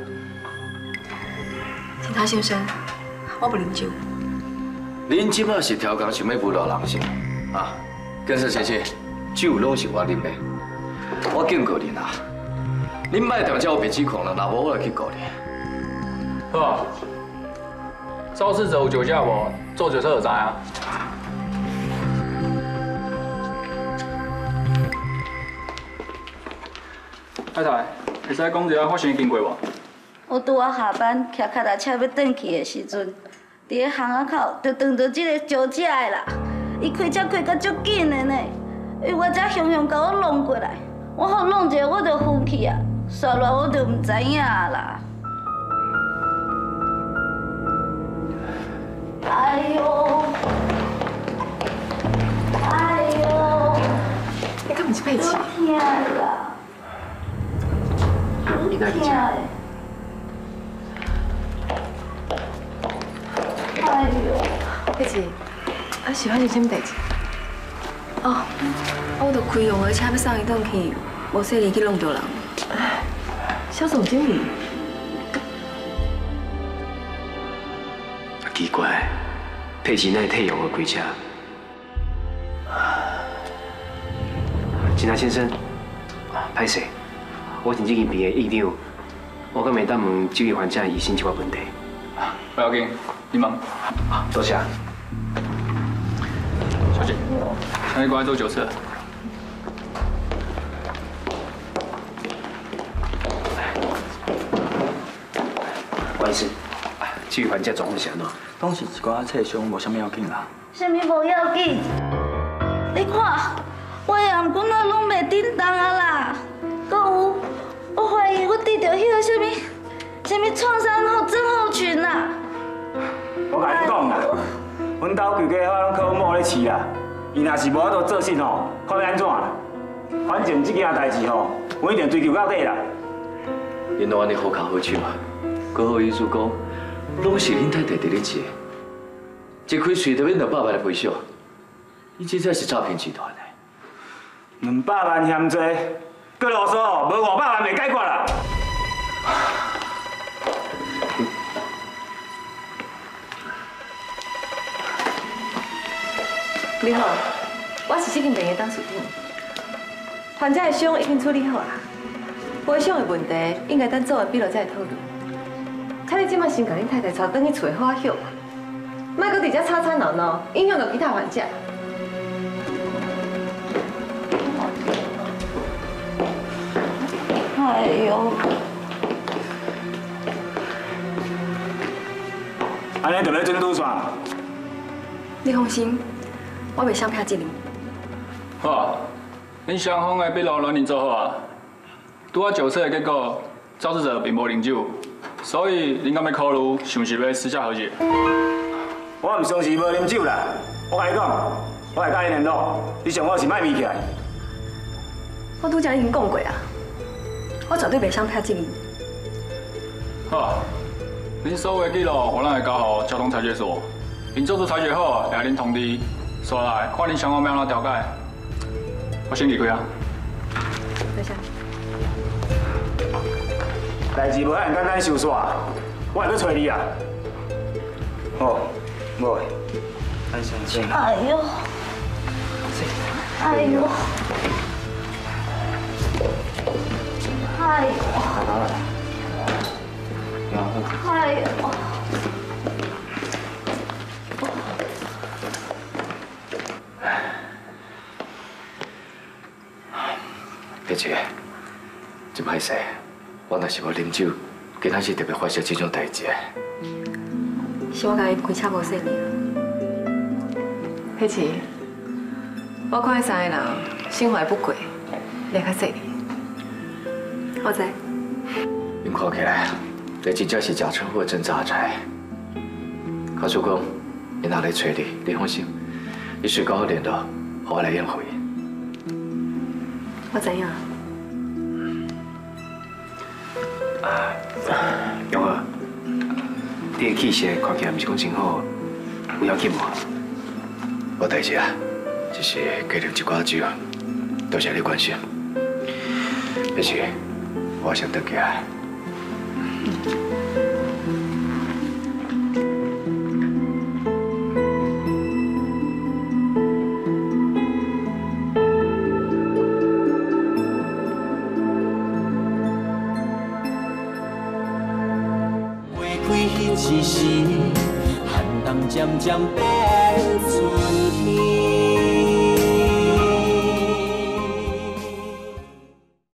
S11: 警察先生，我不啉酒。
S4: 恁即马是调工想要侮辱人是？啊，警察先生，酒拢是我啉的，我警告恁啊！恁莫踮遮有别指控啦，若无我来去告你。
S21: 好啊，肇事者有酒驾无？做酒测就知啊。太太，会使讲一下发生的经过无？
S2: 我拄啊下班，骑脚踏车要转去的时阵，伫个巷仔口就撞到这个酒驾的啦。伊开车开到足紧的呢，伊我才雄雄甲我弄过来，我好弄一下我就昏去啊，煞落我就唔知影啦。哎呦！哎呦！
S11: 你敢毋是佩奇？
S2: 痛啦！
S21: 你哪里吃？
S2: 哎呦！
S11: 佩奇，啊是发生什么代志？哦，我着开用的车要送伊转去，无细力去弄着人。
S3: 肖总经理，
S21: 奇怪，佩奇那退用的开车。警察先生，歹势，我是这间店的院长，我敢袂当问这位患者疑心即个问题。不要紧，你问。多谢。小姐，请你过来做酒测。不好意思，这位患者状况是安怎？
S23: 当时一寡侧伤，无啥物要紧啦。
S2: 啥物无要紧？你看，我的颔棍仔拢袂振动啊啦！搁有，我怀疑我得着迄个啥物创伤后症候群啦。
S22: 我甲你讲啦，阮兜规家伙拢靠阮某咧饲啦，伊若是无法度做事吼，看要安怎？反正这件代志吼，我一定追究到底啦。
S4: 恁都安尼好脚好手啊，搁好意思讲，拢是恁太太伫咧做，一开喙就免200万的赔偿，你这才是诈骗集团的。
S22: 200万嫌多，搁啰嗦，无500万袂解决啦。
S3: 你好，我是这间病的当事人。患者的伤已经处理好啦，赔偿的问题应该等做完笔录再来讨论。请你即马先甲恁太太带转去厝好休，莫搁伫遮吵吵闹闹，影响到其他患者。
S2: 哎呦！
S22: 安尼就要准拄煞。
S11: 你放心，我袂相骗责任。
S21: 好啊，恁双方的笔录拢已经做好啊。拄啊酒测的结果，肇事者并无啉酒，所以恁敢要考虑是不是要私下和解？
S22: 我唔相信无啉酒啦。我甲你讲，我来甲你联络，你上好是莫咪起来。
S11: 我拄则已经讲过啊。 我绝对袂相骗责任。
S21: 好，恁所有的记录，我咱会交予交通裁决所，因做出裁决后，会恁通知，所来看恁双方要安怎调解。我先离开啊。
S11: 多谢。
S22: 代志无遐简单收煞，我会去找你啊。好，无，咱相信。
S2: 哎呦！ 哎呦！哎呦！哎呦！
S4: 别姐，真歹势，我若是无啉酒，今仔是特别发生这种代志。
S11: 是我家己开车无细念。
S3: 佩奇，我看迄三个人心怀不轨，你较细腻。
S11: 我知。
S4: 因看起来，这真正是假车祸真诈财。卡叔讲，因若来找你，你放心，你随到我联络，互我来应付伊。
S11: 我知影。
S1: 勇儿，你的气色看起来不是讲真好，有要紧无？
S4: 无代志啊，只是加啉一寡酒，多谢你关心。但是我先回家。
S8: 一时，寒冬渐渐变春天。